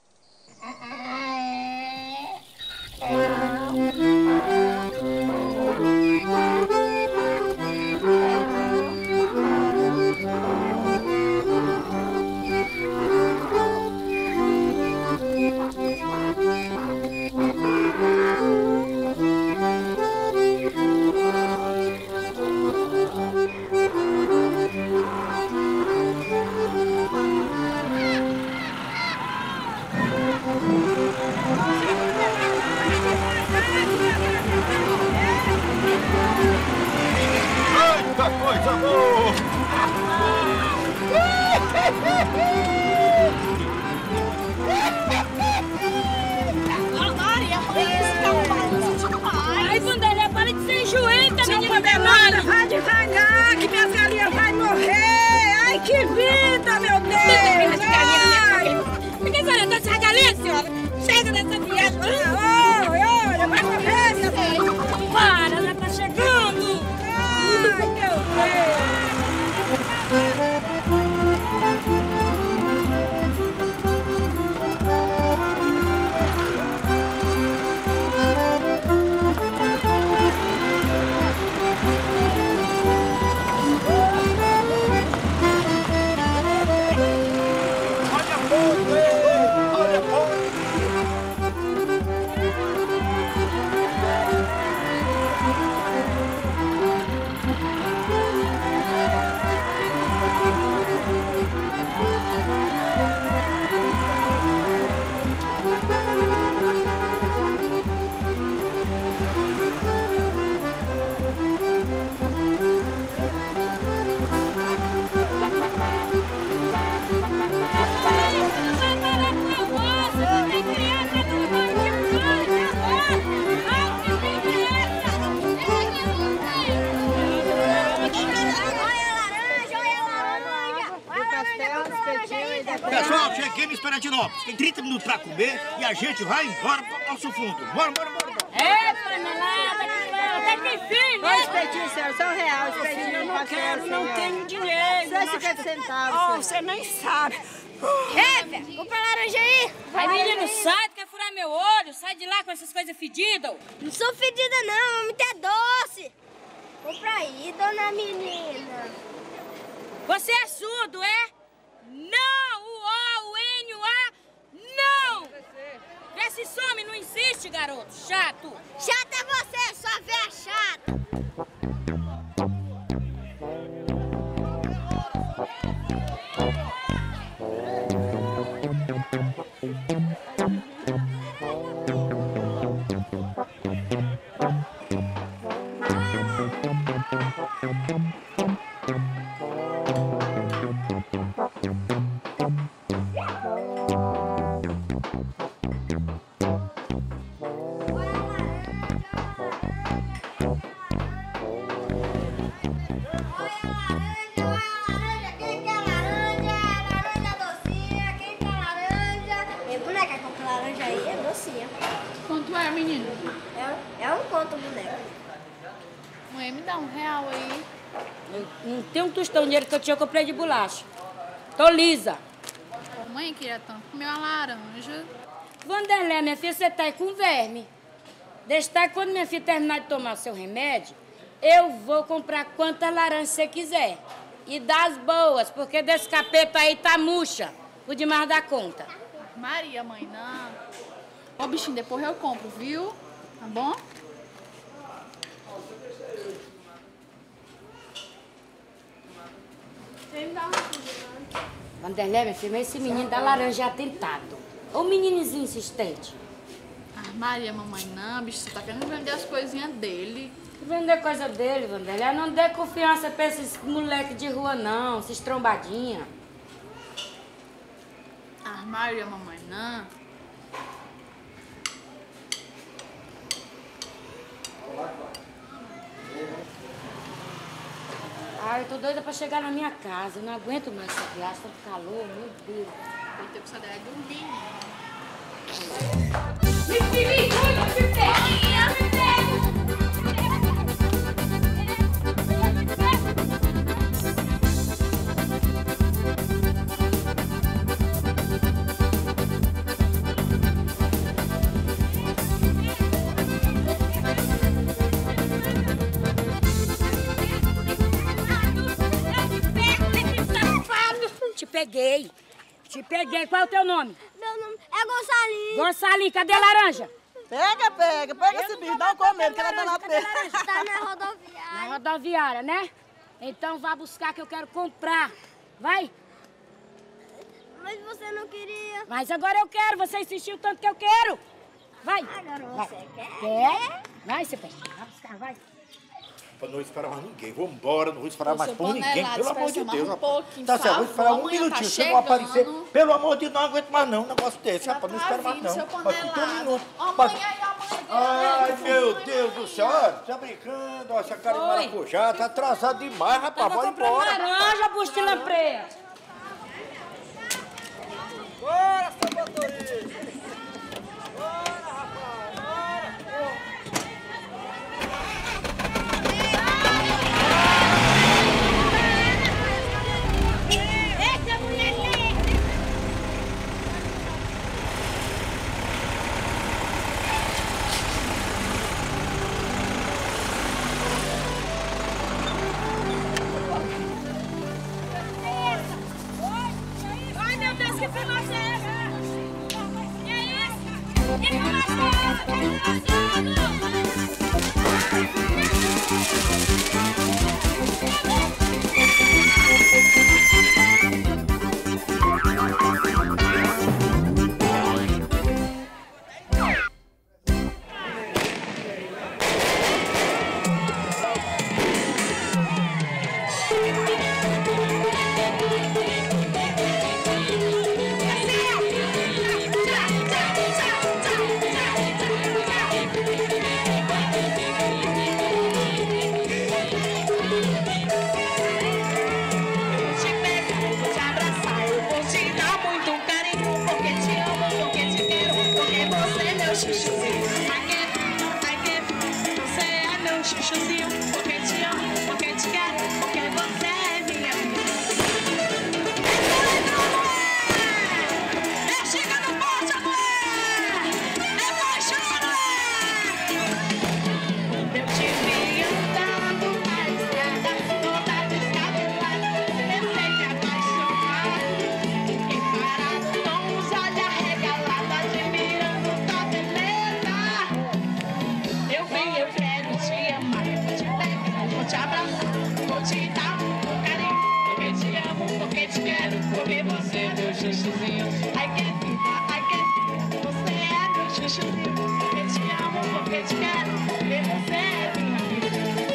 Coisa boa! Maria, esse tá um balanço demais. Ai, Vanderlei, para de ser enjoenta, menina Vanderlei, vai devagar, que minhas galinhas vão morrer. Ai, que vida, meu Deus! Por que a senhora tá sem galinha, senhora? Chega dessa viagem. Olha, vai morrer, minha filha. Para, ela tá chegando. Ai, meu Deus! Pessoal, cheguei no Esperantinópolis. Tem 30 minutos pra comer e a gente vai embora pro Passo Fundo. Bora. É, panelada, até que enfim, né? Olha os peitinhos, senhora, só R$1. Os peitinhos Eu não quero, não tenho dinheiro. Só 50 centavos. Você nem sabe. Eita, compra laranja aí. Ai, menino, sai, tu quer furar meu olho? Sai de lá com essas coisas fedidas. Não sou fedida não, muito é doce. Compra aí, dona menina. Você é surdo, é? Não! O O, o N, o A, não! Vê se some, não insiste, garoto. Chato. Chata é você, sua véia chata. Quanto é, menino? É um conto, boneco. Mãe, me dá R$1 aí. Não tem um tostão de dinheiro que eu tinha, eu comprei de bolacha. Tô lisa. Mãe queria tanto comer uma laranja. Vanderlei, minha filha, você tá aí com verme. Deixa estar, quando minha filha terminar de tomar o seu remédio, eu vou comprar quantas laranjas você quiser. E das boas, porque desse capeta aí tá murcha. O demais da conta. Maria, mãe, não. Ó, bichinho, depois eu compro, viu? Tá bom? Vanderlei, minha filha, mas esse menino da laranja é atentado. Ô meninozinho insistente. Ah, Maria, mamãe, não, bicho, você tá querendo vender as coisinhas dele. Vender coisa dele, Vanderlei. Não dê confiança pra esses moleque de rua, não. Esses trombadinha. Ah, Maria, mamãe, não. Ai, eu tô doida pra chegar na minha casa. Eu não aguento mais essa viagem, tanto calor, meu Deus. Ele tem que sair daí dormir. peguei. Te peguei. Qual é o teu nome? Meu nome é Gonçalinho. Gonçalinho, cadê a laranja? Pega esse bicho, dá um comer, que ela tá lá perto. Tá na rodoviária. Na rodoviária, né? Então vá buscar que eu quero comprar. Vai? Mas você não queria. Mas agora eu quero, você insistiu tanto que eu quero. Vai. Agora Vai. você quer? Quer? Vai, você pega. Vai buscar, vai. Pra não esperar mais ninguém. Vou embora, não vou esperar mais por ninguém. Panelado, Pelo amor de espera mais Deus, um rapaz. pouquinho, Tá certo, vou por esperar favor, um amanhã minutinho. tá Se eu não aparecer, chegando. pelo amor de Deus, não aguento mais não. Um negócio desse, Já rapaz. Não tá espero mais vindo, não. seu Mas tem um panelado. minuto. Amanhã e amanhã. Ai, meu Deus do céu. Olha, tá brincando. Olha, essa cara de Oi. maracujá. Tá atrasado demais, rapaz. Tava Vou comprando embora. laranja, Bustilã Preta. Bora, seu motorista. Bora, rapaz, bora. Eita, mulher linda. Ai, meu Deus, que fumaça é essa? Que é isso? Que fumaça é essa? Que fumaça é essa? chuchuzinho, porque te amo, porque te quero, porque você é minha vida. É chega no pote, mulher! É paixão, eu te vi andando na estrada, toda descabelada, comecei a me apaixonar. Fiquei parado com os olhos arregalados, admirando tua beleza. Eu venho, eu quero te amar, vou te pegar, vou te abraçar, vou te dar um carinho, porque te amo, porque te quero, porque você é meu chuchuzinho. Ai que vida, você é meu chuchuzinho, porque te amo, porque te quero, porque você é minha vida.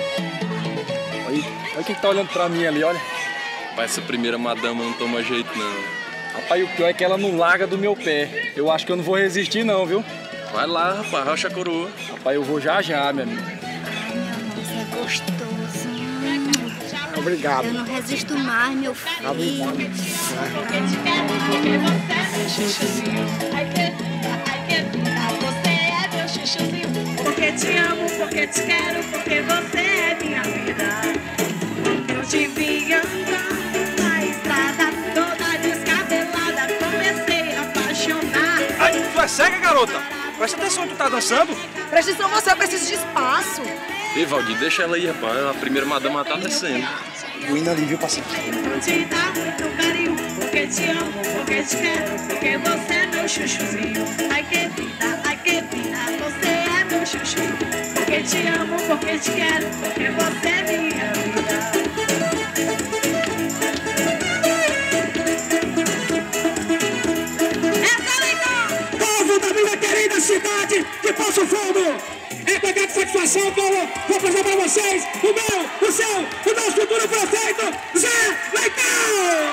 Olha quem tá olhando pra mim ali, olha. Rapaz, essa primeira madama não toma jeito, não. Rapaz, o pior é que ela não larga do meu pé. Eu acho que eu não vou resistir, não, viu? Vai lá, rapaz, racha a coroa. Rapaz, eu vou já, minha amiga. Você é gostoso. Obrigado. Eu não resisto mais, meu filho. Porque te quero, porque você é meu chuchuzinho. Ai que vida, você é meu chuchuzinho. Porque te amo, porque te quero, porque você é minha vida. Eu te vi andando na estrada, toda descabelada, comecei a apaixonar. Ai, tu é cega, garota? Presta atenção, tu tá dançando? Presta atenção, você, eu preciso de espaço. Ei, Valdir, deixa ela aí, rapaz. A primeira madama tá descendo. Vou indo ali, viu, parceiro? Vou te dar muito carinho, porque te amo, porque te quero, porque você é meu chuchuzinho. Ai que vida, você é meu chuchuzinho. Porque te amo, porque te quero, porque você é minha vida. Povo da minha querida cidade de Poço Fundo, é pegar de satisfação, povo. Vou fazer pra vocês o meu, o seu, o nosso futuro prefeito, Zé Leitão!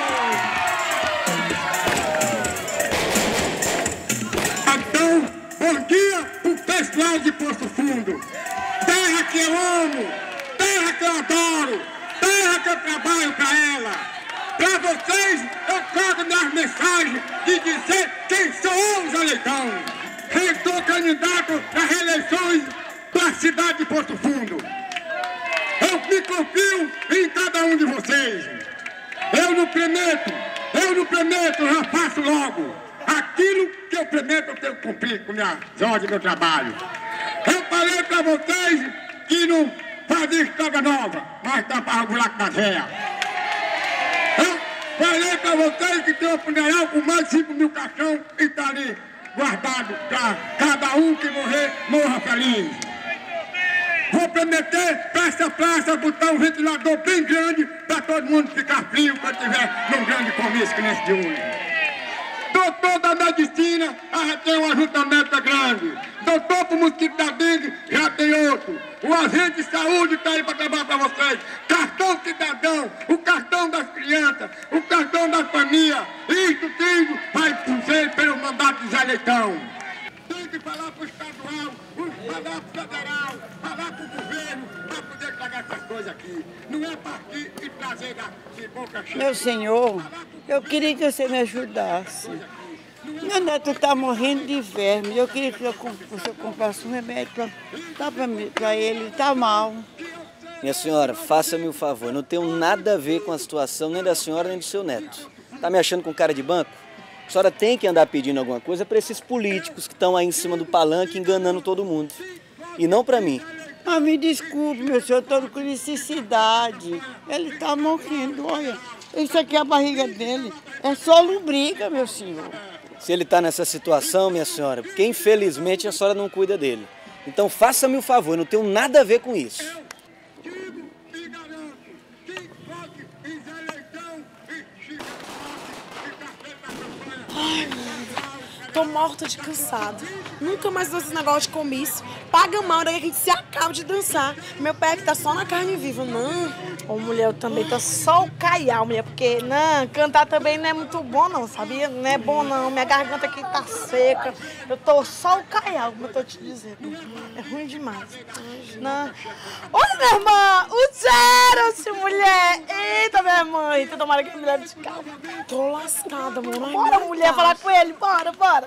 Então, bom dia pro pessoal de Poço Fundo. Terra que eu amo, terra que eu adoro, terra que eu trabalho pra ela. Pra vocês, eu trago minhas mensagens de dizer quem sou eu, Zé Leitão. Eu sou candidato às reeleições da cidade de Poço Fundo. Eu me confio em cada um de vocês. Eu não prometo, eu já faço logo. Aquilo que eu prometo eu tenho que cumprir com minha ordem, meu trabalho. Eu falei pra vocês que não fazia estrada nova, mas tampava o buraco da véia. Falei pra vocês que tem um funeral com mais de 5 mil caixão e tá ali guardado pra cada um que morrer, morra feliz. Vou prometer pra essa praça botar um ventilador bem grande pra todo mundo ficar frio quando tiver num grande comício que nesse de hoje. Doutor da medicina, já tem um ajuntamento grande. Doutor pro mosquito da dengue, já tem outro. O agente de saúde está aí para trabalhar para vocês. Cartão cidadão, o cartão das crianças, o cartão das famílias. Isso tudo vai ser pelo mandato de Zé Leitão. Tem que falar pro estadual, falar pro federal, falar pro governo, para poder pagar essas coisas aqui. Não é partir e trazer de boca cheia. Meu senhor, eu queria que você me ajudasse. Meu neto está morrendo de verme. Eu queria que você comprasse um remédio para ele. Ele está mal. Minha senhora, faça-me o favor. Não tenho nada a ver com a situação nem da senhora nem do seu neto. Tá me achando com cara de banco? A senhora tem que andar pedindo alguma coisa para esses políticos que estão aí em cima do palanque enganando todo mundo. E não para mim. Ah, me desculpe, meu senhor, estou com necessidade. Ele está morrendo, olha. Isso aqui é a barriga dele. É só lubriga, meu senhor. Se ele está nessa situação, minha senhora, porque infelizmente a senhora não cuida dele. Então faça-me o favor, eu não tenho nada a ver com isso. Tô morta de cansado. Nunca mais dou esse negócio de comício. Paga mal, daí a gente se acaba de dançar. Meu pé que tá só na carne viva. Não. Ô, mulher, eu também tô só o caial, mulher. Porque, não, cantar também não é muito bom, não, sabia? Não é bom, não. Minha garganta aqui tá seca. Eu tô só o caial, como eu tô te dizendo. É ruim demais. Não. Olha, minha irmã! O Gerald, mulher! Eita, minha mãe! Tu tomara que a mulher de calma. Tô lascada, mano. Bora, mulher, falar com ele. Bora, bora.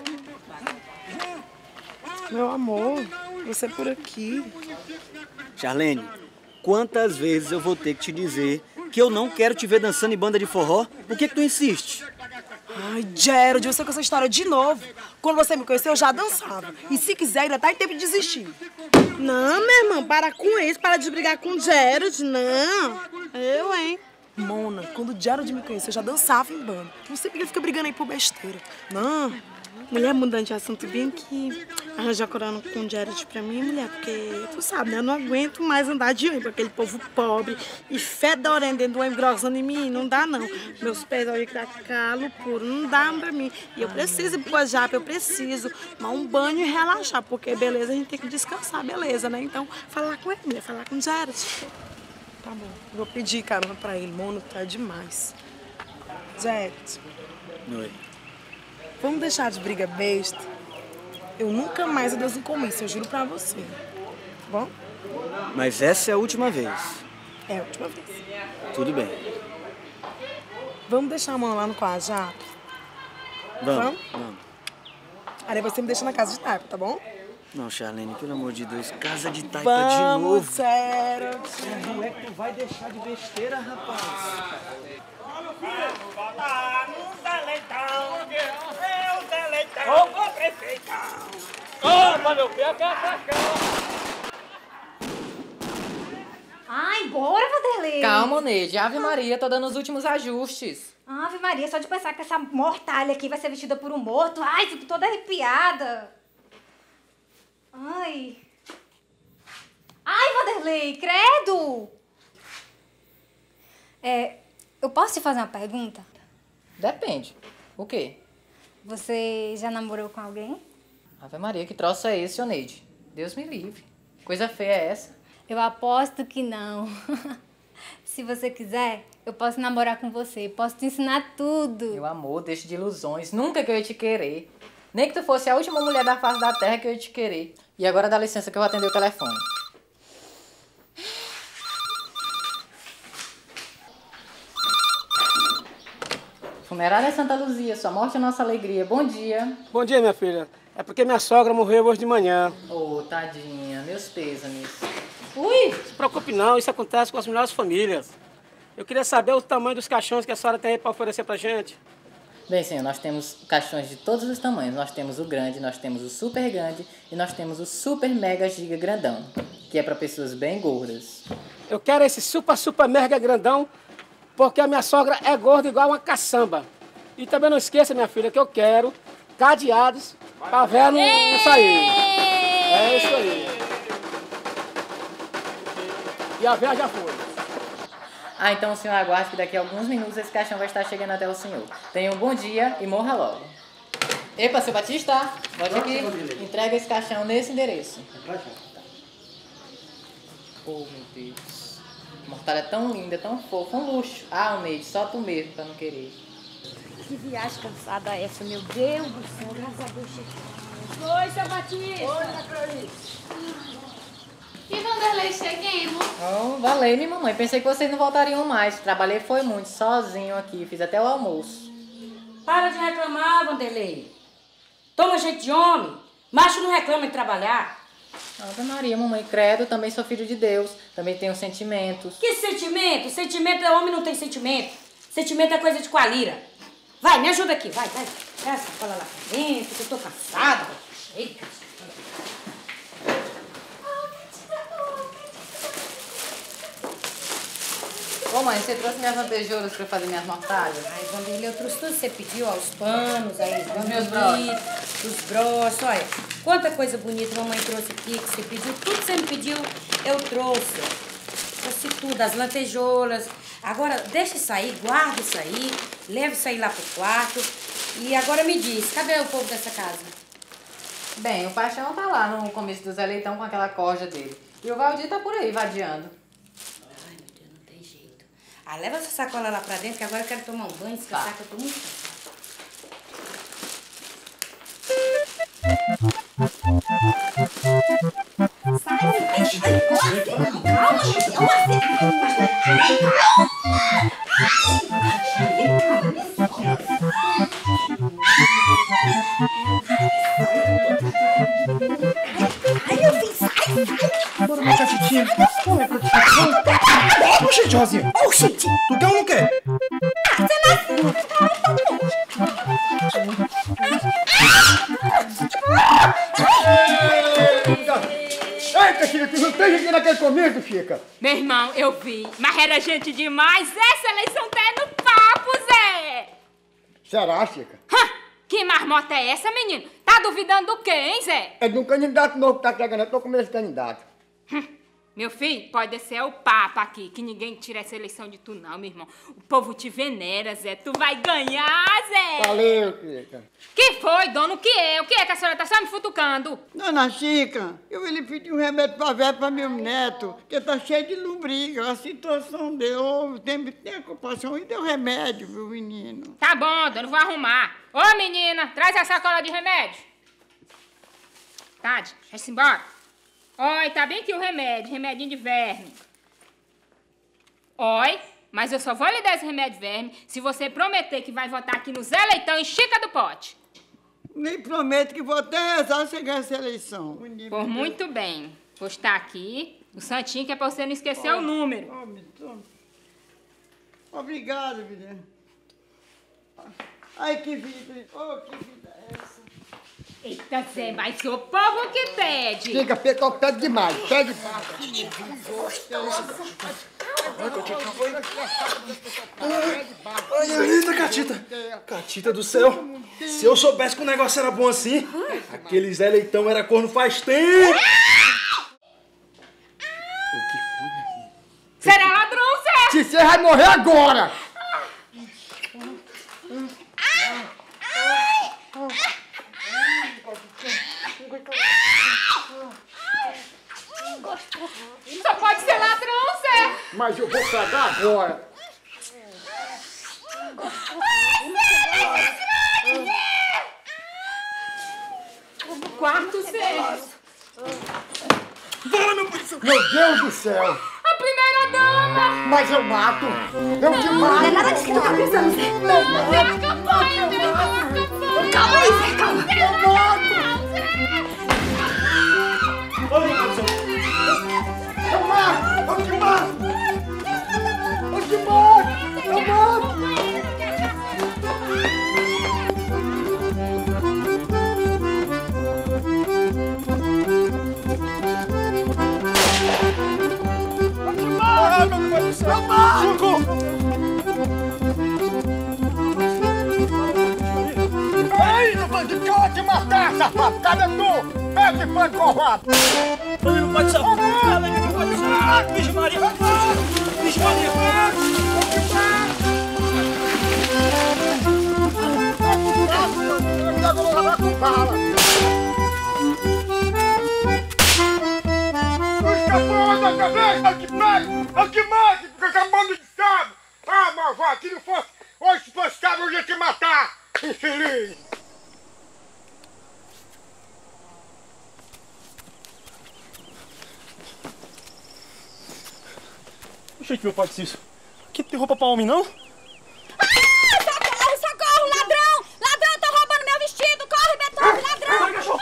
Meu amor, você por aqui. Charlene, quantas vezes eu vou ter que te dizer que eu não quero te ver dançando em banda de forró? Por que tu insiste? Ai, Gerald, você com essa história de novo. Quando você me conheceu, eu já dançava. E se quiser, ainda tá em tempo de desistir. Não, minha irmã, para com isso. Para de brigar com o Gerald, não. Eu, hein? Mona, quando o Gerald me conheceu, eu já dançava em banda. Não sei porque ele fica brigando aí por besteira. Não. Mulher, mudando de assunto, bem que arranjar corona com o Gerald pra mim, mulher, porque tu sabe, né? Eu não aguento mais andar de ônibus, aquele povo pobre e fedorento dentro do ônibus grossando em mim, não dá não. Meus pés olham que dá calo puro, não dá pra mim. E eu preciso ir pro japa, eu preciso tomar um banho e relaxar, porque beleza, a gente tem que descansar, beleza, né? Então, falar com ele, mulher, falar com o Gerald. Tá bom, vou pedir carona pra ele, mano, tá demais. Gerald. Oi. Vamos deixar de briga besta? Eu nunca mais danço em comício, eu juro pra você. Bom? Mas essa é a última vez. É a última vez. Tudo bem. Vamos deixar a mão lá no quarto já? Vamos. Aí você me deixa na casa de taipa, tá bom? Não, Charlene, pelo amor de Deus, casa de taipa Vamos, de novo. Sério. Não é que tu vai deixar de besteira, rapaz. Ô, prefeitão! Opa, meu pé, Ai, bora, Vanderlei! Calma, Neide. Ave Maria, tô dando os últimos ajustes. Ave Maria, só de pensar que essa mortalha aqui vai ser vestida por um morto. Ai, fico toda arrepiada. Ai. Ai, Vanderlei, credo! Eu posso te fazer uma pergunta? Depende. O quê? Você já namorou com alguém? Ave Maria, que troço é esse, ô Neide? Deus me livre. Coisa feia é essa? Eu aposto que não. Se você quiser, eu posso namorar com você. Posso te ensinar tudo. Meu amor, deixa de ilusões. Nunca que eu ia te querer. Nem que tu fosse a última mulher da face da terra que eu ia te querer. E agora dá licença que eu vou atender o telefone. Funerária Santa Luzia, sua morte é nossa alegria. Bom dia. Bom dia, minha filha. É porque minha sogra morreu hoje de manhã. Ô, tadinha. Meus pêsames. Ui! Não se preocupe não, isso acontece com as melhores famílias. Eu queria saber o tamanho dos caixões que a senhora tem aí para oferecer pra gente. Bem, senhor, nós temos caixões de todos os tamanhos. Nós temos o grande, nós temos o super grande e nós temos o super mega giga grandão, que é para pessoas bem gordas. Eu quero esse super mega grandão porque a minha sogra é gorda igual uma caçamba. E também não esqueça, minha filha, que eu quero cadeados pra véia não sair. É isso aí. E a véia já foi. Ah, então o senhor aguarde que daqui a alguns minutos esse caixão vai estar chegando até o senhor. Tenha um bom dia e morra logo. Epa, seu Batista, pode aqui. Entrega esse caixão nesse endereço. Oh, meu Deus. A mortalha é tão linda, tão fofa, um luxo. Ah, Almeide, só tu mesmo pra não querer. Que viagem cansada é essa, meu Deus do céu, graças a Deus. Oi, seu Batista. Oi, Ana Clarice. E Vanderlei, cheguemos. Oh, valeu, minha mamãe. Pensei que vocês não voltariam mais. Trabalhei foi muito, sozinho aqui. Fiz até o almoço. Para de reclamar, Vanderlei. Toma jeito de homem. Macho não reclama de trabalhar. Ave Maria, mamãe, credo, também sou filho de Deus. Também tenho sentimentos. Que sentimento? Sentimento é homem, não tem sentimento. Sentimento é coisa de coalira. Vai, me ajuda aqui, vai. Traz essa cola lá pra dentro, que eu tô cansada. Chega. Ô mãe, você trouxe minhas lantejoulas pra fazer minhas mortalhas? Ai, Vanderlei, eu trouxe tudo que você pediu, ó, os panos, aí, os meus broches. Os broches, olha. Quanta coisa bonita a mamãe trouxe aqui, que você pediu. Tudo que você me pediu, eu trouxe. Trouxe tudo, as lantejoulas. Agora, deixa isso aí, guarda isso aí, leva isso aí lá pro quarto. E agora me diz, cadê o povo dessa casa? Bem, o Paixão tá lá no começo do Zé Leitão com aquela corja dele. E o Valdir tá por aí, vadiando. Ai, meu Deus, não tem jeito. Ah, leva essa sacola lá pra dentro, que agora eu quero tomar um banho, descansar, que eu tô muito cansada. Bora botar a fitinha. Como é pra te Oxente, Rosinha. Oxente. Tu quer ou não quer? Eita, Chica, tu não tem gente naquele comigo, Chica? Meu irmão, eu vi. Mas era gente demais. Essa eleição tá no papo, Zé. Será, Chica? Que marmota é essa, menino? Tá duvidando do quê, hein, Zé? É de um candidato novo que tá chegando. Eu tô com medo desse candidato. Meu filho, pode ser o Papa aqui, que ninguém tira essa eleição de tu não, meu irmão. O povo te venera, Zé. Tu vai ganhar, Zé. Valeu, Chica. Que foi, dona? O que é? O que é que a senhora tá só me futucando? Dona Chica, eu lhe pedi um remédio pra velho, pra meu neto, que tá cheio de lombriga. A situação deu, tem ocupação e deu remédio pro menino. Tá bom, dona, vou arrumar. Ô, menina, traz a sacola de remédio. Tade, vai-se embora. Oi, tá bem aqui o remédio, remedinho de verme. Oi, mas eu só vou lhe dar esse remédio de verme se você prometer que vai votar aqui no Zé Leitão em Chica do Pote. Nem prometo que vou até rezar chegar essa eleição. Por muito bem. Vou estar aqui, o santinho, que é pra você não esquecer o número. Obrigado, filha. Ai, que vida. Oh, que vida é essa? Eita, Zé, mas o povo que pede. Chica, pede demais. Pede. Ai, eita, Catita. Catita do céu. Se eu soubesse que o negócio era bom assim, aquele Zé Leitão era corno faz tempo. Será ladrão, Zé? Se você vai morrer agora. Só pode ser ladrão, Zé. Mas eu vou cagar agora. Quarto, Zé. Meu Deus do céu. A primeira dama. Mas eu mato. Eu te mato. Não é nada disso que tu tá pensando, Zé. Não, Zé, a campanha, Zé. Calma aí, Zé, calma. Eu mato. Eu mato! Eu te mato! Eu te mato! Eu mato! Eu te mato! Eu mato! Nada, tu! Pega e foi corrado! Não pode ser. Não pode ser. Vixe Maria. Vixe Maria. Da cabeça, aqui mais, fica acabando de sábado. Ah, malvado, se não fosse, hoje se fosse sábado, eu ia te matar, infeliz. Gente, meu pai disse isso. Aqui não tem roupa pra homem, não? Socorro, socorro, ladrão! Ladrão, tô roubando meu vestido! Corre, Beethoven, ladrão!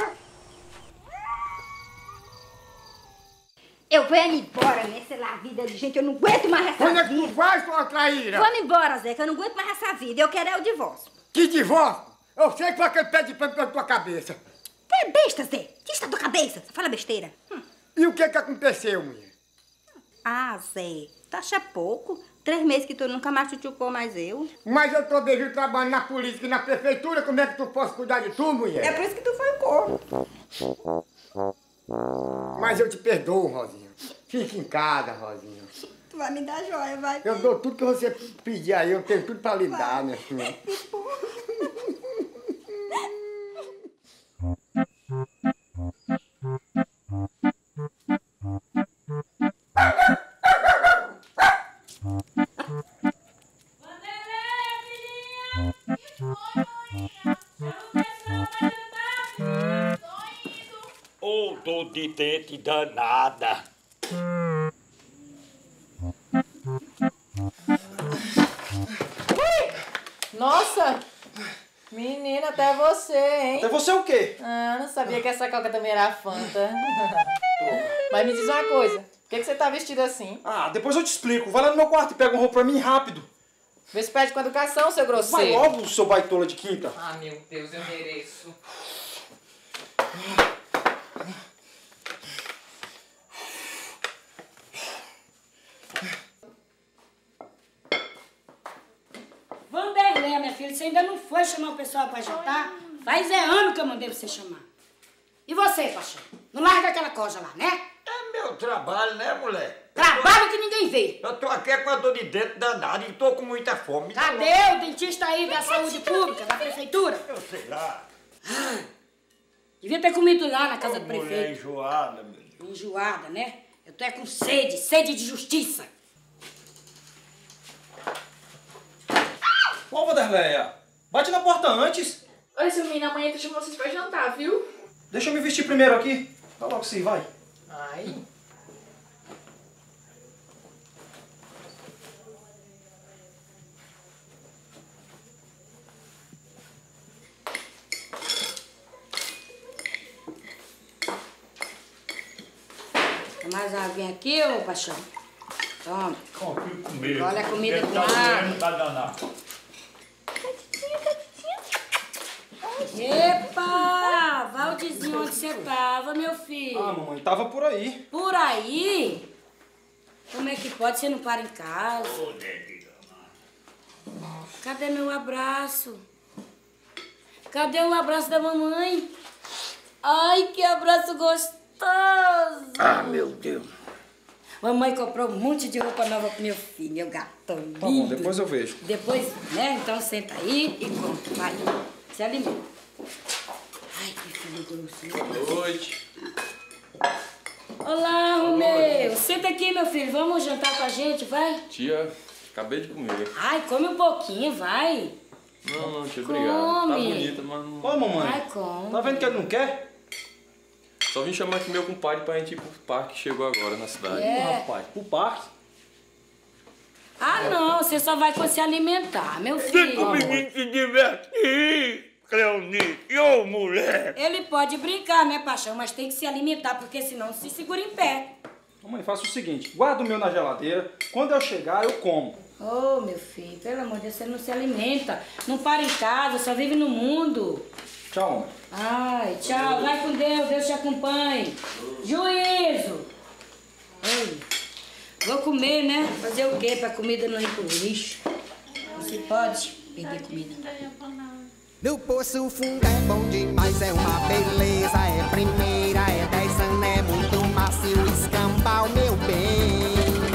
Eu vou embora nessa vida de gente, eu não aguento mais essa Quando é vida. que tu vai, sua traíra? Vamos embora, Zé, que eu não aguento mais essa vida. Eu quero é o divórcio. Que divórcio? Eu sei que foi aquele pé de pano pela tua cabeça. Tu é besta, Zé. Tira da tua cabeça. Você fala besteira. E o que aconteceu, mulher? Ah, Zé, tu acha pouco? 3 meses que tu nunca mais chuchucou mais eu. Mas eu tô desde trabalhando na polícia e na prefeitura, como é que tu posso cuidar de tu, mulher? É por isso que tu foi corno. Mas eu te perdoo, Rosinha. Fica em casa, Rosinha. Tu vai me dar joia, vai. Eu dou tudo que você pedir aí, eu tenho tudo pra lhe dar, minha filha. Ô, dor de dente danada. Nossa! Menina, até você, hein? Até você o quê? Ah, não sabia que essa coca também era Fanta. Mas me diz uma coisa, por que você tá vestido assim? Ah, depois eu te explico. Vai lá no meu quarto e pega uma roupa pra mim rápido. Vê se pede com educação, seu grosseiro. Vai logo, seu baitola de quinta. Ah, meu Deus, eu mereço. Vanderlei, minha filha, você ainda não foi chamar o pessoal pra jantar? Faz ano que eu mandei você chamar. E você, Paixão? Não larga aquela coisa lá, né? É meu trabalho, né, mulher? Trabalho que ninguém vê. Eu tô aqui com a dor de dente danada e tô com muita fome. Cadê o dentista aí da saúde pública, da prefeitura? Eu sei lá. Devia ter comido lá na casa do Mulher prefeito. enjoada, meu Deus. Enjoada, né? Eu tô é com sede, sede de justiça. Ô, Vanderleia, bate na porta antes. Oi, seu menino, amanhã eu chamo vocês pra jantar, viu? Deixa eu me vestir primeiro aqui. Vai logo sim, vai. Ai. Tem mais alguém aqui, ô Paixão? Toma. Comer. Olha a comida com Tá água. doendo, tá danado. Epa! Valdizinho, onde você tava, meu filho? Ah, mamãe, tava por aí. Por aí? Como é que pode? Você não para em casa? Cadê meu abraço? Cadê o abraço da mamãe? Ai, que abraço gostoso! Ah, meu Deus. Mamãe comprou um monte de roupa nova pro meu filho, meu gatão lindo. Tá bom, depois eu vejo. Depois, né? Então senta aí e come. Vai, se alimenta. Ai, que filho doce. Boa noite. Olá, Romeu. Senta aqui, meu filho. Vamos jantar com a gente, vai? Tia, acabei de comer. Ai, come um pouquinho, vai. Não, tia, obrigado. Tá Come. bonita, mas não... Ô, mamãe. Ai, come. Tá vendo que ele não quer? Só vim chamar aqui meu compadre pra gente ir pro parque que chegou agora na cidade. É. Rapaz, pro parque. Ah, não. Você só vai quando se alimentar, meu Deixa filho. o menino se divertir, Cleonice. Ô, mulher. Ele pode brincar, né, Paixão? Mas tem que se alimentar, porque senão se segura em pé. Mamãe, faça o seguinte. Guarda o meu na geladeira. Quando eu chegar, eu como. Ô, meu filho, pelo amor de Deus, você não se alimenta. Não para em casa, só vive no mundo. Tchau, mamãe. Ai, tchau. Vai com Deus, Deus te acompanhe. Juízo. Oi. Vou comer, né? Fazer o quê pra comida não ir pro lixo? Não se pode perder comida. No Poço Fundo é bom demais, é uma beleza, é primeira, é 10 anos, é muito macio, escambau, meu bem.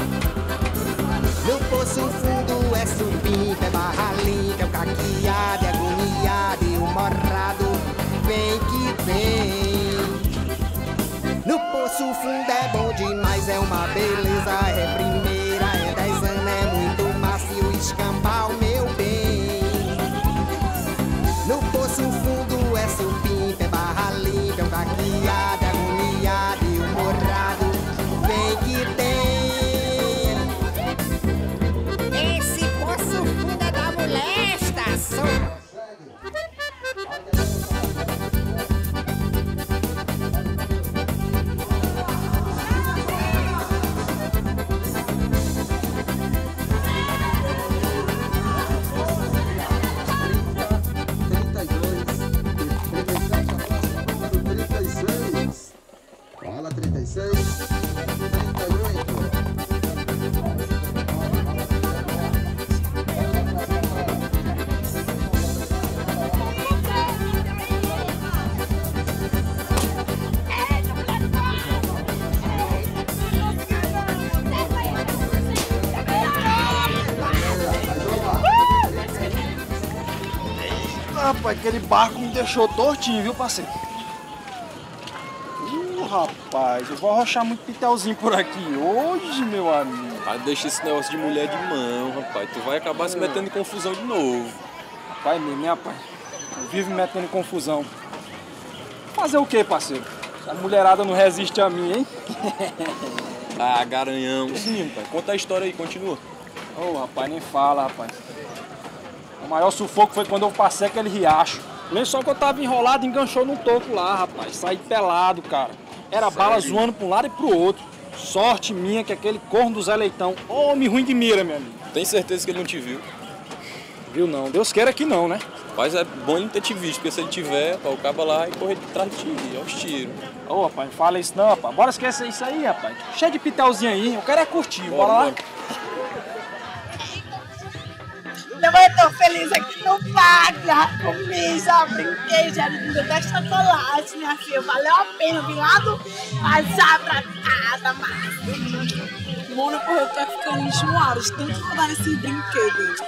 No Poço Fundo é supimpa, é barra limpa, é o caqueado, é agoniado e o morrado, vem que vem. No Poço Fundo é bom demais, é uma beleza, é primeira, é 10 anos, é muito macio, escambau, meu bem. No Poço Fundo é supimpa, é barra limpa, é o caqueado, é agoniado e o morrado, vem que tem. Esse Poço Fundo é da molestação. Fala 36, 38. Rapaz, aquele barco me deixou tortinho, viu, parceiro? Rapaz, eu vou arrochar muito pitelzinho por aqui hoje, meu amigo. Ah, deixa esse negócio de mulher de mão, rapaz. Tu vai acabar se metendo em confusão de novo. Rapaz mesmo, hein, rapaz? Eu vivo me metendo em confusão. Fazer o quê, parceiro? A mulherada não resiste a mim, hein? Ah, garanhão. Sim, pai. Conta a história aí, continua. Ô, rapaz, nem fala, rapaz. O maior sufoco foi quando eu passei aquele riacho. Nem só que eu tava enrolado e enganchou no toco lá, rapaz. Saí pelado, cara. Era bala zoando pra um lado e pro outro. Sorte minha que aquele corno do Zé Leitão, homem ruim de mira, meu amigo. Tem certeza que ele não te viu? Viu não, Deus queira que não, né? Mas é bom ele não ter te visto, porque se ele tiver, o cabo lá e correr de trás de ti, é os tiros. Ô, rapaz, não fala isso não, rapaz. Bora esquecer isso aí, rapaz. Cheio de pitelzinho aí, eu quero é curtir, bora lá. Eu vou tão feliz aqui no parque, já comi, já brinquei, já me deu até chocolate, minha filha. Valeu a pena vir lá do passar pra casa, mas... Mona, porra, eu tô ficando enjoada de tanto rodar nesse brinquedo.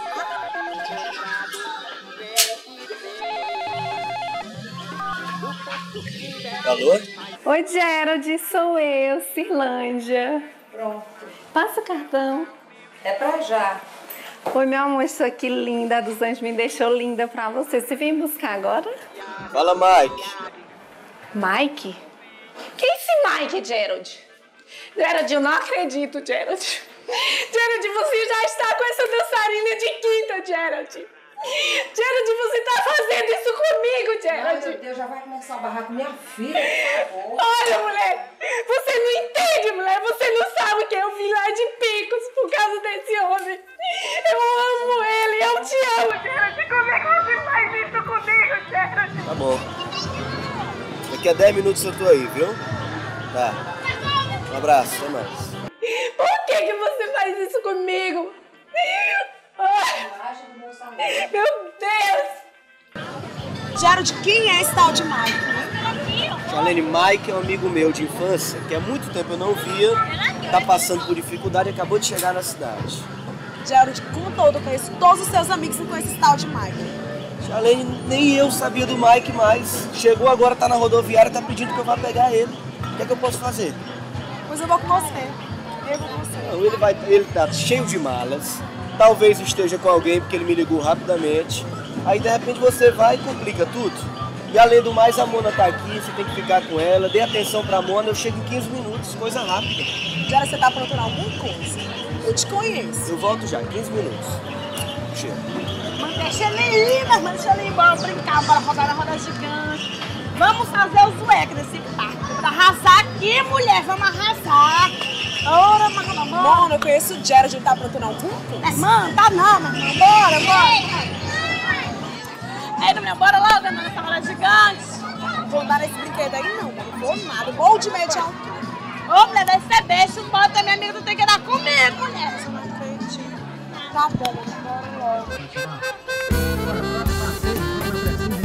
Alô? Oi, Gerald, sou eu, Cirlândia. Pronto. Passa o cartão. É pra já. Oi, meu amor, estou aqui linda, a dos Anjos me deixou linda pra você. Você vem buscar agora? Fala, Mike. Mike? Quem é esse Mike, Gerald? Gerald, eu não acredito, Gerald. Gerald, você já está com essa dançarina de quinta, Gerald. Gerald, você tá fazendo isso comigo, Gerald. Ai, meu Deus, já vai começar a barrar com minha filha, por favor. Olha, mulher, você não entende, mulher. Você não sabe que eu vim lá de Picos por causa desse homem. Eu amo ele, eu te amo, Gerald. Como é que você faz isso comigo, Gerald? Tá bom. Daqui a 10 minutos eu tô aí, viu? Tá. Um abraço, até mais. Por que você faz isso comigo? Ai, meu Deus! Gerald, quem é esse tal de Mike? Charlene, Mike é um amigo meu de infância, que há muito tempo eu não via, tá passando por dificuldade e acabou de chegar na cidade. Gerald, como todo, eu conheço todos os seus amigos que não conhecem esse tal de Mike. Charlene, nem eu sabia do Mike mais. Chegou agora, tá na rodoviária, tá pedindo que eu vá pegar ele. O que é que eu posso fazer? Pois eu vou com você. Eu vou com você. Não, ele tá cheio de malas. Talvez esteja com alguém porque ele me ligou rapidamente. Aí de repente você vai e complica tudo. E além do mais, a Mona tá aqui, você tem que ficar com ela. Dê atenção pra Mona, eu chego em 15 minutos, coisa rápida. Já você tá procurando alguma coisa? Eu te conheço. Eu volto já, 15 minutos. Chega. Mas deixa ele ir, minha irmã, deixa ele ir embora brincar, bora rodar na roda gigante. Vamos fazer o zueca nesse parque. Pra arrasar aqui, mulher, vamos arrasar. Ora, Mona, eu conheço o Gerald, ele tá procurando algum coisa? Irmã, tá não, minha irmã, bora. Ei, minha, bora logo, andando nessa roda gigante. Não vou andar nesse brinquedo aí não, não vou nada, vou de meio de altura. Ô, mulher, deve ser beijo, não bota minha amiga, tu tem que andar comigo, mulher. Eu não acredito. Tá bom, bora logo.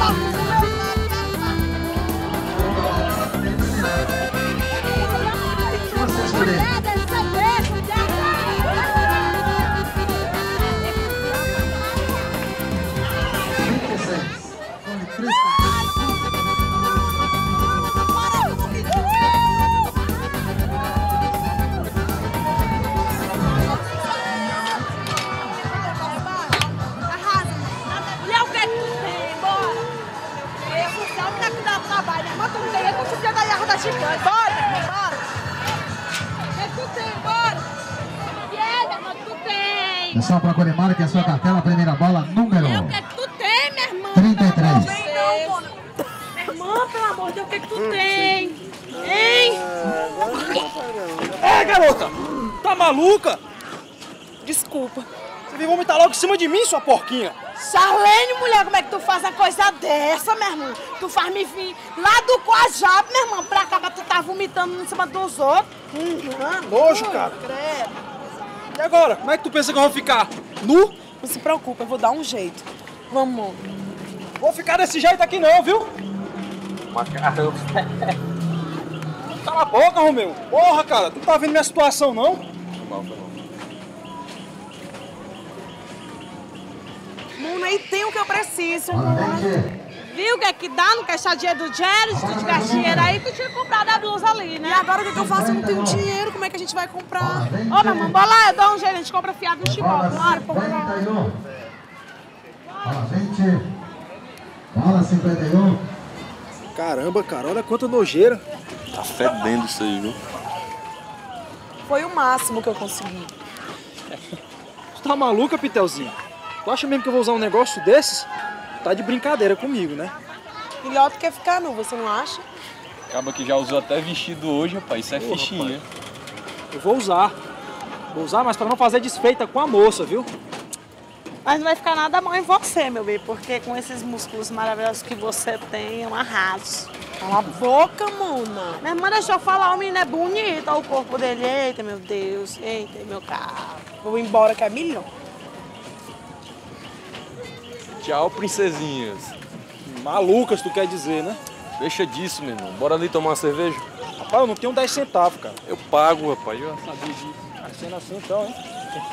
Pessoal, procure marque a sua cartela, primeira bola, número. O que é que tu tem, minha irmã? 33. Minha irmã, pelo amor de Deus, o que é que tu tem? Hein? É, garota! Tá maluca? Desculpa. Você veio vomitar logo em cima de mim, sua porquinha. Charlene, mulher, como é que tu faz uma coisa dessa, minha irmã? Tu faz me vir lá do Coajá, minha irmã, pra cá, tu tá vomitando em cima dos outros. Nojo, cara. E agora? Como é que tu pensa que eu vou ficar? Nu? Não se preocupa, eu vou dar um jeito. Vamos. Vou ficar desse jeito aqui não, viu? Macarrão. Cala a boca, Romeu. Porra, cara, tu tá vendo minha situação, não? Mano, aí tem o que eu preciso, mano. Viu o que é que dá no caixadinha do Jerry? Se tu tivesse dinheiro aí, tu tinha comprado a blusa ali, né? E agora o que eu faço? Eu não tenho dinheiro, como é que a gente vai comprar? Ô, mamãe, bora lá, eu dou um jeito, a gente compra fiado no chibó. Bora, pô. Bola 20. Bola 51. Caramba, cara, olha quanta nojeira. Tá fedendo isso aí, viu? Foi o máximo que eu consegui. Tu tá maluca, Pitelzinho? Tu acha mesmo que eu vou usar um negócio desses? Tá de brincadeira comigo, né? Filhote quer ficar nu, você não acha? Acaba que já usou até vestido hoje, rapaz. Isso é fichinha. Eu vou usar. Vou usar, mas pra não fazer desfeita com a moça, viu? Mas não vai ficar nada bom em você, meu bem, porque com esses músculos maravilhosos que você tem, é um arraso. Cala a boca, Mona. Minha irmã deixou eu falar, o menino é bonito, olha o corpo dele. Eita, meu Deus. Eita, meu carro. Vou embora que é milhão. Tchau, princesinhas. Malucas, tu quer dizer, né? Deixa disso, meu irmão. Bora ali tomar uma cerveja? Rapaz, eu não tenho 10 centavos, cara. Eu pago, rapaz. Eu sabia disso. Sendo assim, então, hein?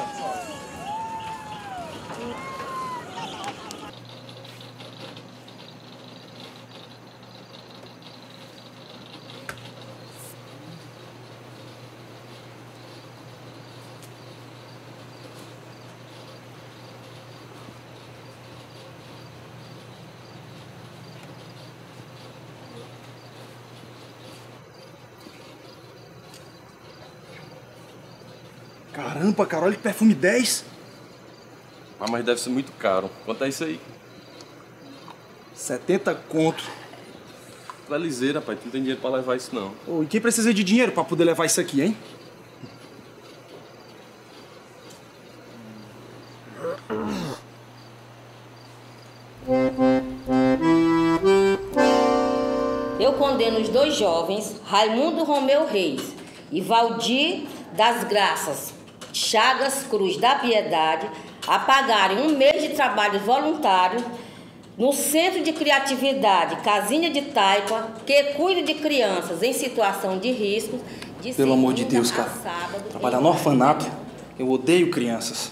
Caramba, cara, olha que perfume 10. Mas deve ser muito caro. Quanto é isso aí? 70 conto. Tu é liseira, pai. Tu não tem dinheiro pra levar isso, não. Ô, e quem precisa de dinheiro pra poder levar isso aqui, hein? Eu condeno os dois jovens, Raimundo Romeu Reis e Valdir das Graças Chagas Cruz da Piedade, a pagarem um mês de trabalho voluntário no Centro de Criatividade Casinha de Taipa, que cuida de crianças em situação de risco. Pelo amor de Deus, cara. Trabalhar no orfanato, eu odeio crianças.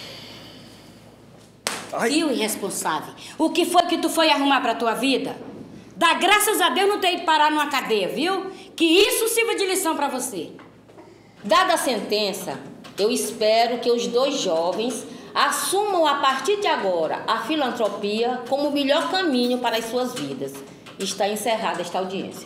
E o irresponsável? O que foi que tu foi arrumar pra tua vida? Dá graças a Deus não ter ido parar numa cadeia, viu? Que isso sirva de lição pra você. Dada a sentença, eu espero que os dois jovens assumam a partir de agora a filantropia como o melhor caminho para as suas vidas. Está encerrada esta audiência.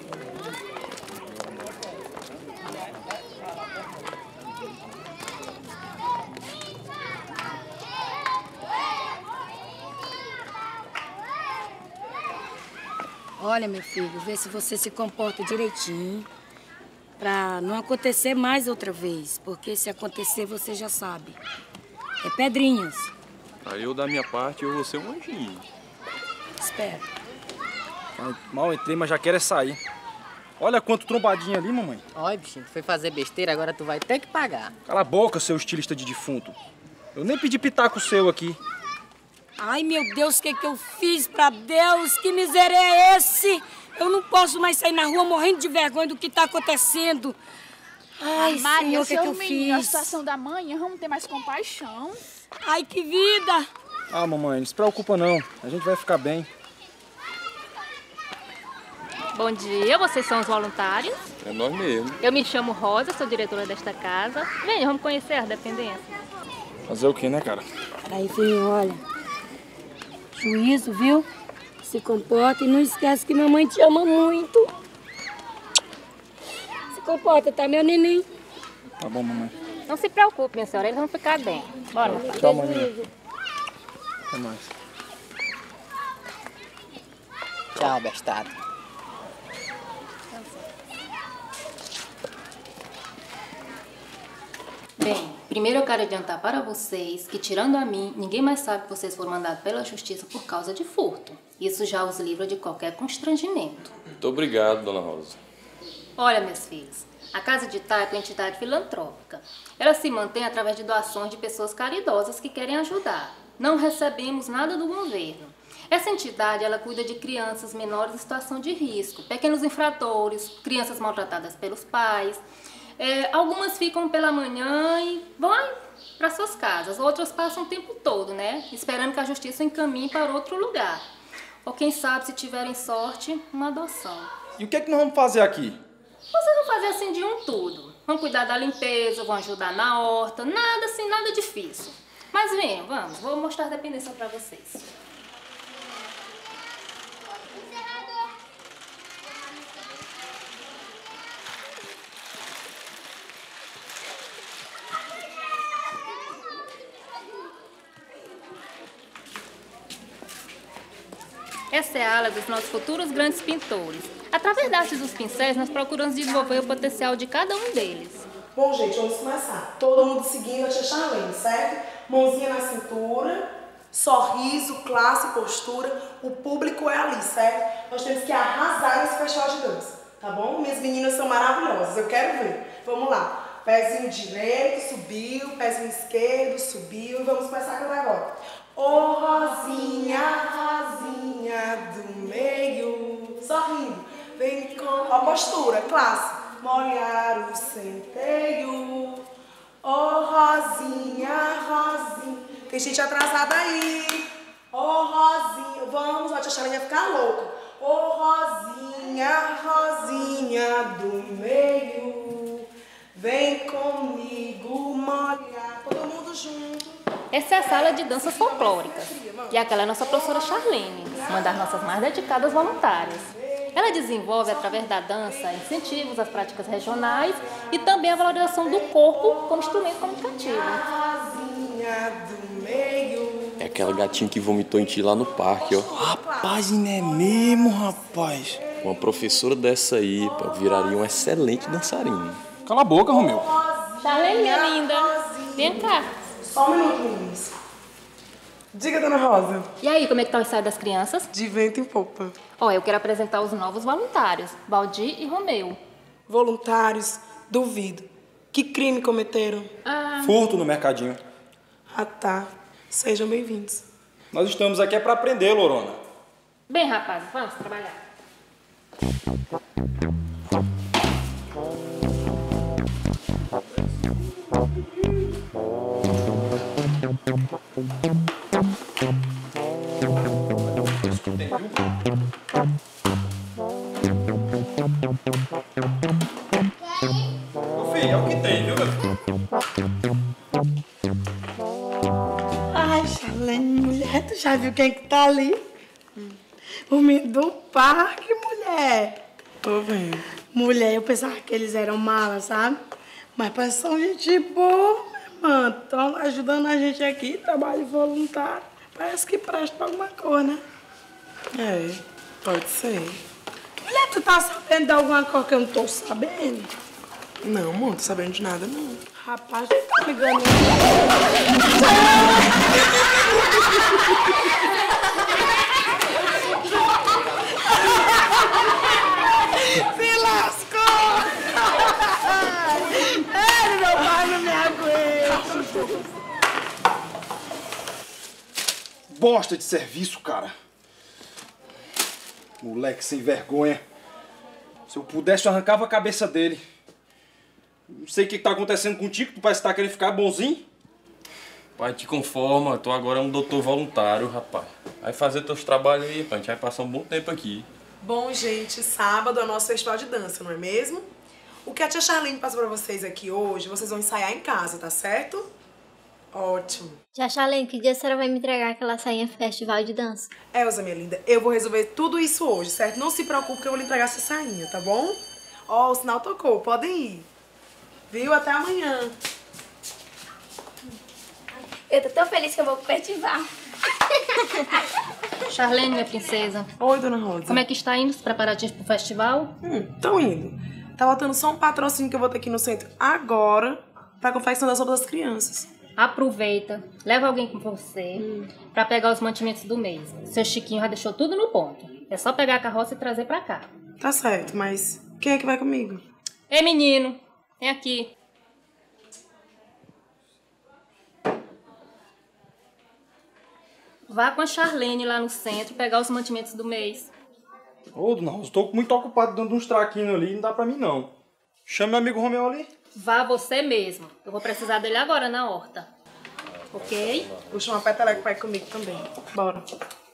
Olha, meu filho, vê se você se comporta direitinho pra não acontecer mais outra vez. Porque se acontecer, você já sabe. É pedrinhas. Aí eu, da minha parte, eu vou ser um anjinho. Espera. Mal entrei, mas já quero é sair. Olha quanto trombadinha ali, mamãe. Olha, bichinho, tu foi fazer besteira, agora tu vai ter que pagar. Cala a boca, seu estilista de defunto. Eu nem pedi pitaco seu aqui. Ai, meu Deus, o que eu fiz pra Deus? Que miséria é esse? Eu não posso mais sair na rua morrendo de vergonha do que tá acontecendo. Ai, Maria, Senhor, o que eu menino, a fiz? situação da mãe, vamos ter mais compaixão. Ai, que vida! Ah, mamãe, não se preocupa não. A gente vai ficar bem. Bom dia, vocês são os voluntários? É nós mesmo. Eu me chamo Rosa, sou diretora desta casa. Venha, vamos conhecer as dependências. Fazer o quê, né, cara? Peraí, filho, olha. Juízo, viu? Se comporta e não esquece que mamãe te ama muito. Se comporta, tá, meu neném? Tá bom, mamãe. Não se preocupe, minha senhora, eles vão ficar bem. Bora, meu pai. Tchau, maninha. Até mais. Tchau, bestado. Bem, primeiro eu quero adiantar para vocês que, tirando a mim, ninguém mais sabe que vocês foram mandados pela justiça por causa de furto. Isso já os livra de qualquer constrangimento. Muito obrigado, dona Rosa. Olha, meus filhos, a Casa de Itá é uma entidade filantrópica. Ela se mantém através de doações de pessoas caridosas que querem ajudar. Não recebemos nada do governo. Essa entidade, ela cuida de crianças menores em situação de risco, pequenos infratores, crianças maltratadas pelos pais. Algumas ficam pela manhã e vão para suas casas. Outras passam o tempo todo, né? Esperando que a justiça encaminhe para outro lugar. Ou quem sabe, se tiverem sorte, uma adoção. E o que é que nós vamos fazer aqui? Vocês vão fazer assim de um tudo. Vão cuidar da limpeza, vão ajudar na horta, nada assim, nada difícil. Mas venham, vamos, vou mostrar a dependência para vocês. Essa é a ala dos nossos futuros grandes pintores. Através da arte dos pincéis, nós procuramos desenvolver o potencial de cada um deles. Bom, gente, vamos começar. Todo mundo seguindo a tia Charlene, certo? Mãozinha na cintura, sorriso, classe, postura. O público é ali, certo? Nós temos que arrasar nesse festival de dança, tá bom? Minhas meninas são maravilhosas, eu quero ver. Vamos lá. Pezinho direito, subiu. Pezinho esquerdo, subiu. E vamos começar a cantar agora. Ô Rosinha, Rosinha do meio. Sorrindo. Vem com a postura, classe. Molhar o centeio. Ô Rosinha, Rosinha. Tem gente atrasada aí. Ô Rosinha. Vamos, a tia Charlene vai ficar louca. Ô Rosinha, Rosinha do meio. Vem comigo molhar. Todo mundo junto. Essa é a sala de danças folclóricas. E aquela é a nossa professora Charlene, uma das nossas mais dedicadas voluntárias. Ela desenvolve, através da dança, incentivos às práticas regionais e também a valorização do corpo como instrumento comunicativo. É aquela gatinha que vomitou em ti lá no parque, ó. Rapaz, não é mesmo, rapaz? Uma professora dessa aí, pá, viraria um excelente dançarino. Cala a boca, Romeu. Charlene, minha linda. Vem cá. Só um minuto, meninas. Diga, dona Rosa. E aí, como é que tá o ensaio das crianças? De vento em popa. Ó, eu quero apresentar os novos voluntários, Valdir e Romeu. Voluntários, duvido. Que crime cometeram? Furto no mercadinho. Ah, tá. Sejam bem-vindos. Nós estamos aqui para aprender, Lorona. Bem, rapaz, vamos trabalhar. Filho, é o que tem, viu, meu filho? Ai, Charlene, mulher, tu já viu quem que tá ali? O menino do parque, mulher. Tô vendo. Mulher, eu pensava que eles eram malas, sabe? Mas parece que são gente boa, minha irmã. Estão ajudando a gente aqui, trabalho voluntário. Parece que presta pra alguma coisa, né? É, pode ser. Mulher, tu tá sabendo de alguma coisa que eu não tô sabendo? Não, amor, não tô sabendo de nada, não. Rapaz, não tá ligando. Se lascou! Ele, meu pai, não me aguenta. bosta de serviço, cara. Moleque sem vergonha. Se eu pudesse, eu arrancava a cabeça dele. Não sei o que tá acontecendo contigo, tu parece que tá querendo ficar bonzinho. Pai, te conforma, tu agora é um doutor voluntário, rapaz. Vai fazer teus trabalhos aí, pai. A gente vai passar um bom tempo aqui. Bom, gente, sábado é o nosso festival de dança, não é mesmo? O que a tia Charlene passou pra vocês aqui hoje, vocês vão ensaiar em casa, tá certo? Ótimo. Tia Charlene, que dia a senhora vai me entregar aquela sainha festival de dança? Elza, minha linda, eu vou resolver tudo isso hoje, certo? Não se preocupe que eu vou lhe entregar essa sainha, tá bom? Ó, o sinal tocou, podem ir. Viu? Até amanhã. Eu tô tão feliz que eu vou pro festival. Charlene, minha princesa. Oi, dona Rosa. Como é que está indo os preparativos pro festival? Tão indo. Tá faltando só um patrocínio que eu vou ter aqui no centro agora pra confecção das roupas das crianças. Aproveita, leva alguém com você pra pegar os mantimentos do mês. Seu Chiquinho já deixou tudo no ponto. É só pegar a carroça e trazer pra cá. Tá certo, mas quem é que vai comigo? Ei, menino, vem aqui. Vá com a Charlene lá no centro pegar os mantimentos do mês. Ô, dona Rosa, tô muito ocupado dando uns traquinhos ali, não dá pra mim não. Chama meu amigo Romeu ali. Vá você mesmo. Eu vou precisar dele agora na horta. Ok? Vou chamar a Peteleco pra ir comigo também. Bora.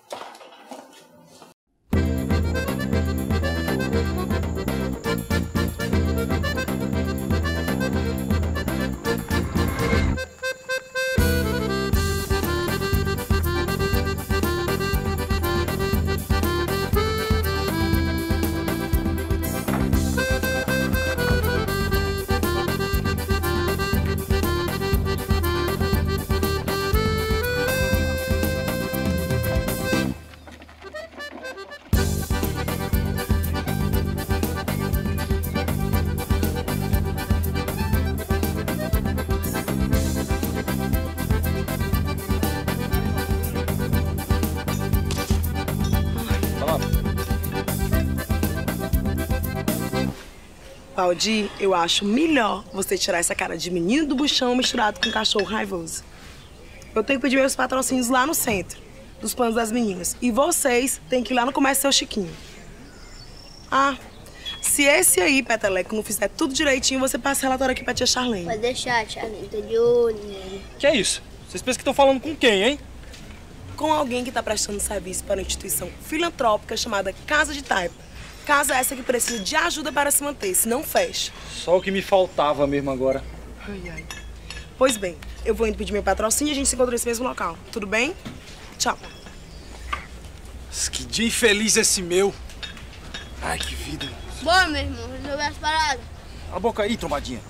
Valdir, eu acho melhor você tirar essa cara de menino do buchão misturado com cachorro raivoso. Eu tenho que pedir meus patrocínios lá no centro, dos planos das meninas. E vocês têm que ir lá no comércio Seu Chiquinho. Ah, se esse aí, Peteleco, não fizer tudo direitinho, você passa relatório aqui pra tia Charlene. Pode deixar, Charlene, tô de olho nele. Que é isso? Vocês pensam que estão falando com quem, hein? Com alguém que tá prestando serviço para uma instituição filantrópica chamada Casa de Taipa. Casa essa que precisa de ajuda para se manter, senão fecha. Só o que me faltava mesmo agora. Ai, ai. Pois bem, eu vou indo pedir meu patrocínio e a gente se encontra nesse mesmo local. Tudo bem? Tchau. Mas que dia infeliz esse meu. Ai, que vida. Bora, meu irmão, resolver as paradas. Cala a boca aí, trombadinha.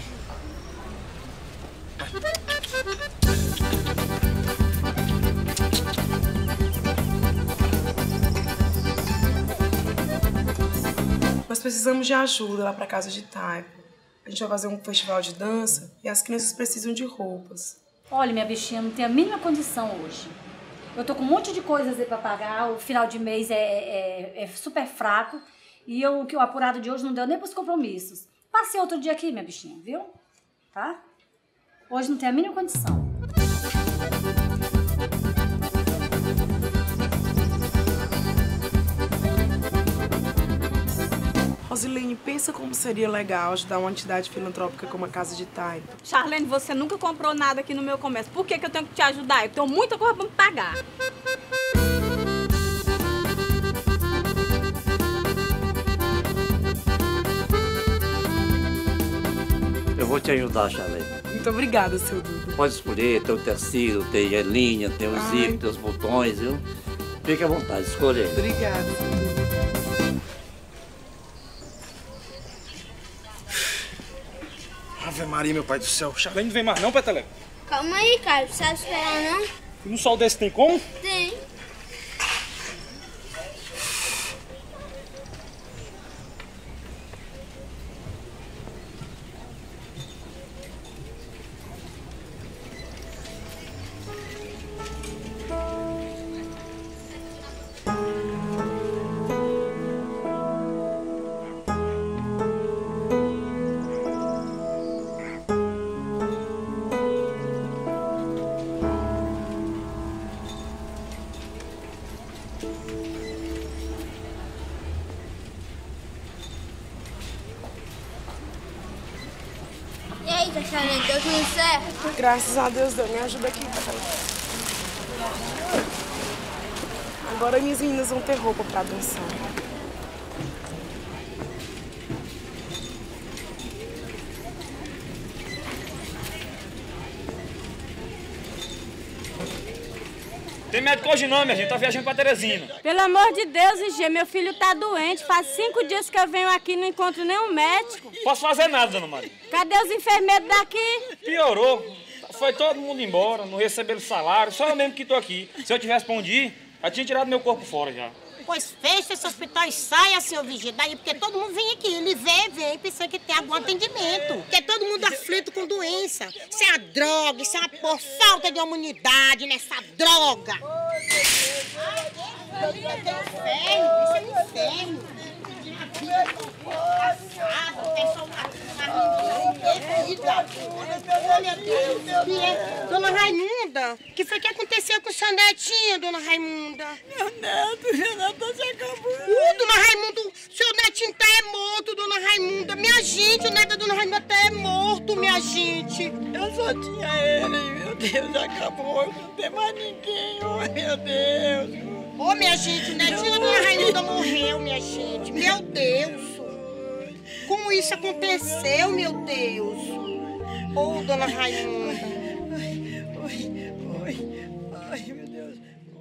Nós precisamos de ajuda lá pra Casa de Taipa. A gente vai fazer um festival de dança e as crianças precisam de roupas. Olha, minha bichinha, não tem a mínima condição hoje. Eu tô com um monte de coisas aí pra pagar, o final de mês é super fraco e o apurado de hoje não deu nem pros compromissos. Passei outro dia aqui, minha bichinha, viu? Tá? Hoje não tem a mínima condição. Rosilene, pensa como seria legal ajudar uma entidade filantrópica como a Casa de Taipa. Charlene, você nunca comprou nada aqui no meu comércio. Por que eu tenho que te ajudar? Eu tenho muita coisa pra me pagar. Eu vou te ajudar, Charlene. Muito obrigada, seu Duda. Pode escolher, tem o tecido, tem a linha, tem o zíper, tem os botões, viu? Fique à vontade, escolha. Obrigada, seu Duda. Ave Maria, meu pai do céu. Charlene não vem mais não, Peteleco? Calma aí, cara. Não sabe esperar, não? E num sol desse tem como? Tem. Eita, Charlene, deu tudo certo? Graças a Deus deu. Me ajuda aqui, cara. Agora minhas meninas vão ter roupa pra dançar. Tem médico hoje não, minha gente. Tá viajando pra Teresina. Pelo amor de Deus, IG, meu filho tá doente. Faz 5 dias que eu venho aqui e não encontro nenhum médico. Posso fazer nada, dona Maria. Cadê os enfermeiros daqui? Piorou. Foi todo mundo embora, não receberam salário. Só eu mesmo que tô aqui. Se eu tivesse pra onde ir, já tinha tirado meu corpo fora já. Pois fecha esse hospital e saia, senhor Vigia, daí, porque todo mundo vem aqui. Ele vem, pensando que tem algum atendimento. Porque todo mundo aflito com doença. Isso é a droga, isso é uma falta de humanidade nessa droga. Isso é um inferno. Olha Deus, dona Raimunda, o que foi que aconteceu com o seu netinho, dona Raimunda? Meu neto se acabou. Dona Raimunda, seu netinho tá morto, dona Raimunda. Minha gente, o neto da dona Raimunda tá morto, minha gente. Eu só tinha ele, meu Deus, acabou. Não tem mais ninguém, oh meu Deus. Ô, minha gente, o netinho da dona Raimunda morreu, minha gente. Meu Deus. Como isso aconteceu, meu Deus? Ô, dona Raimunda. Ai, meu Deus.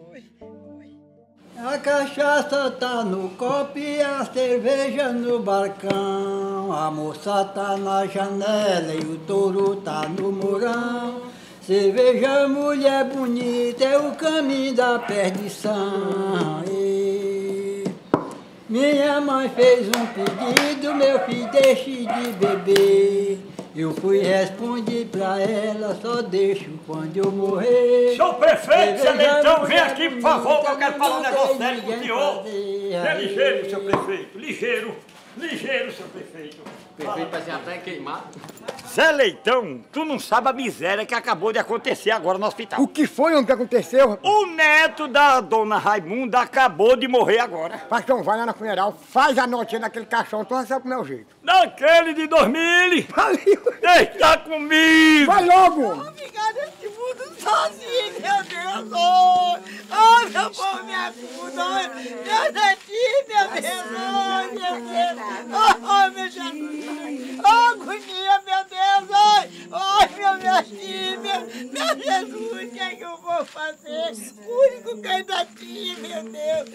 A cachaça tá no copo e a cerveja no balcão. A moça tá na janela e o touro tá no morão. Cerveja, mulher bonita, é o caminho da perdição. E minha mãe fez um pedido, meu filho, deixe de beber. Eu fui respondi pra ela, só deixo quando eu morrer. Senhor prefeito, seu Leitão, vem aqui, por favor, que eu quero falar um negócio sério com o senhor. É ligeiro, seu prefeito, ligeiro, seu prefeito. Prefeito vai ser até queimado. Zé Leitão, tu não sabe a miséria que acabou de acontecer agora no hospital. O que foi, homem, que aconteceu? O neto da dona Raimunda acabou de morrer agora. Pastor, vai lá na funeral, faz a notinha naquele caixão, tu recebe pro meu jeito. Daquele de 2000. Deixa comigo. Vai logo. Eu vou ficar nesse mundo sozinho, meu Deus. Oh, meu povo, me ajuda. Meu netinho, meu Deus. Oh, meu Deus. Oh, meu Jesus. Oh, agonia, meu Deus. Ai, meu netinho, meu Jesus. O que é que eu vou fazer? O único que eu ainda tinha, meu Deus.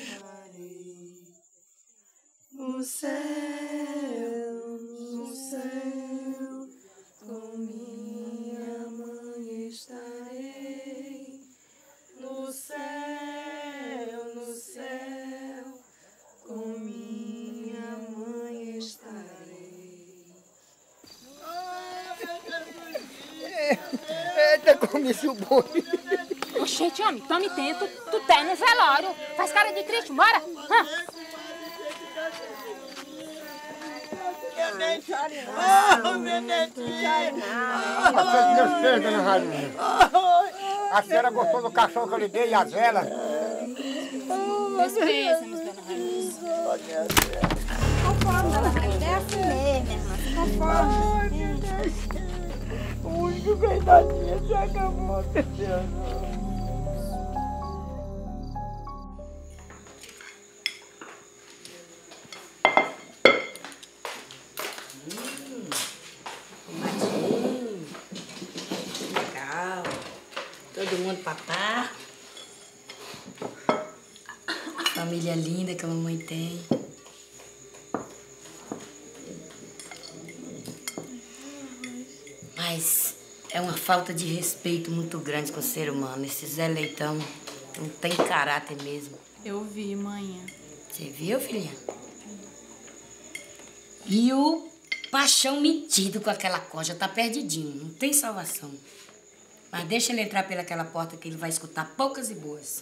No céu, com minha mãe estarei. No céu, com minha mãe estarei. Eita, comi esse boi. Oxente, homem, tome tempo. Tu tá no velório. Faz cara de triste, bora. Meu netinho. Oh, meu netinho. Meus pés, dona Raimunda. A senhora gostou do caixão que eu lhe dei e as velas? Meus pêsames, dona Raimunda. Conforme, dona Raimunda. É assim mesmo, irmã. Conforme. Ai, meu Deus. O único que ainda tinha se acabou, meu Deus. Legal. Todo mundo papá. Família linda que a mamãe tem. Mas é uma falta de respeito muito grande com o ser humano. Esse Zé Leitão não tem caráter mesmo. Eu vi, manhã. Você viu, filhinha? E o Paixão metido com aquela coja, tá perdidinho, não tem salvação. Mas deixa ele entrar pelaquela porta que ele vai escutar poucas e boas.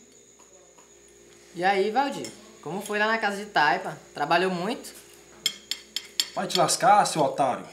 E aí, Valdir? Como foi lá na casa de Taipa? Trabalhou muito? Vai te lascar, seu otário.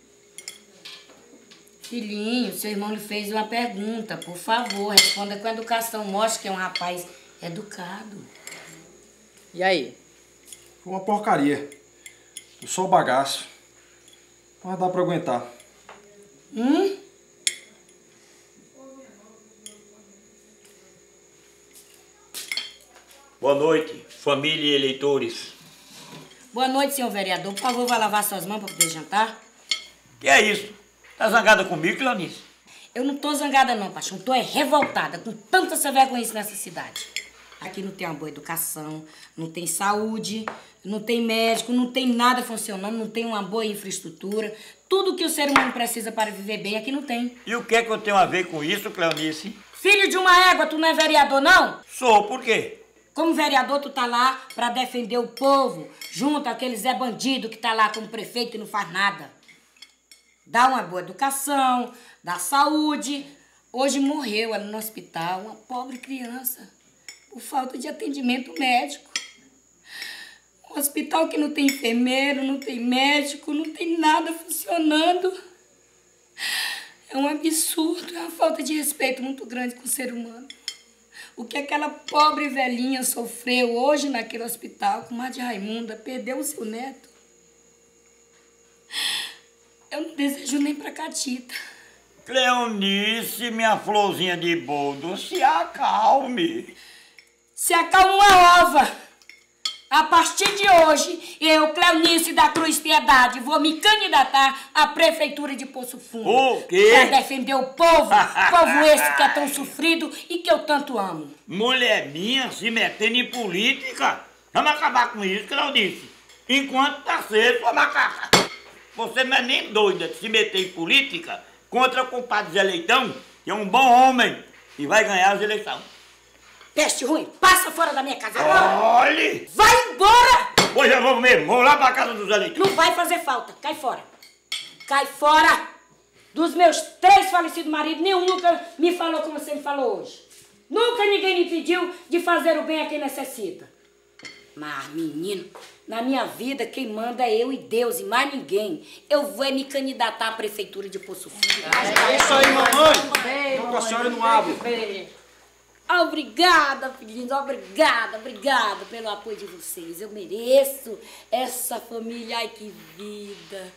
Filhinho, seu irmão lhe fez uma pergunta. Por favor, responda com educação. Mostre que é um rapaz educado. E aí? Foi uma porcaria. Eu sou o bagaço. Mas dá pra aguentar. Boa noite, família e eleitores. Boa noite, senhor vereador. Por favor, vai lavar suas mãos para poder jantar. Que é isso? Tá zangada comigo, Cleonice? Eu não tô zangada não, paixão. Tô revoltada com tanta sem vergonha nessa cidade. Aqui não tem uma boa educação, não tem saúde, não tem médico, não tem nada funcionando, não tem uma boa infraestrutura. Tudo que o ser humano precisa para viver bem aqui não tem. E o que é que eu tenho a ver com isso, Cleonice? Filho de uma égua, tu não é vereador, não? Sou, por quê? Como vereador, tu tá lá pra defender o povo, junto àquele Zé Bandido que tá lá como prefeito e não faz nada. Dá uma boa educação, dá saúde. Hoje morreu ali no hospital uma pobre criança por falta de atendimento médico. Um hospital que não tem enfermeiro, não tem médico, não tem nada funcionando. É um absurdo, é uma falta de respeito muito grande com o ser humano. O que aquela pobre velhinha sofreu hoje naquele hospital com Madre Raimunda, perdeu o seu neto. Eu não desejo nem pra Catita. Cleonice, minha florzinha de boldo, se acalme. Se acalma uma ova. A partir de hoje, eu, Cleonice da Cruz Piedade, vou me candidatar à Prefeitura de Poço Fundo. O quê? Pra defender o povo, povo esse que é tão sofrido e que eu tanto amo. Mulher minha se metendo em política? Vamos acabar com isso, Cleonice. Enquanto tá cedo, sua macaca. Você não é nem doida de se meter em política contra o compadre Zé Leitão, que é um bom homem e vai ganhar as eleições. Peste ruim, passa fora da minha casa. Olhe! Vai embora! Pois eu vou mesmo, vou lá pra casa dos Zé Leitão. Não vai fazer falta, cai fora. Cai fora! Dos meus 3 falecidos maridos, nenhum nunca me falou como você me falou hoje. Nunca ninguém me pediu de fazer o bem a quem necessita. Mas, menino, na minha vida quem manda é eu e Deus e mais ninguém. Eu vou me candidatar à Prefeitura de Poço Fundo. É isso aí, mamãe. Tô com a senhora no abo. Obrigada, filhinhos, obrigada pelo apoio de vocês. Eu mereço essa família. Ai, que vida.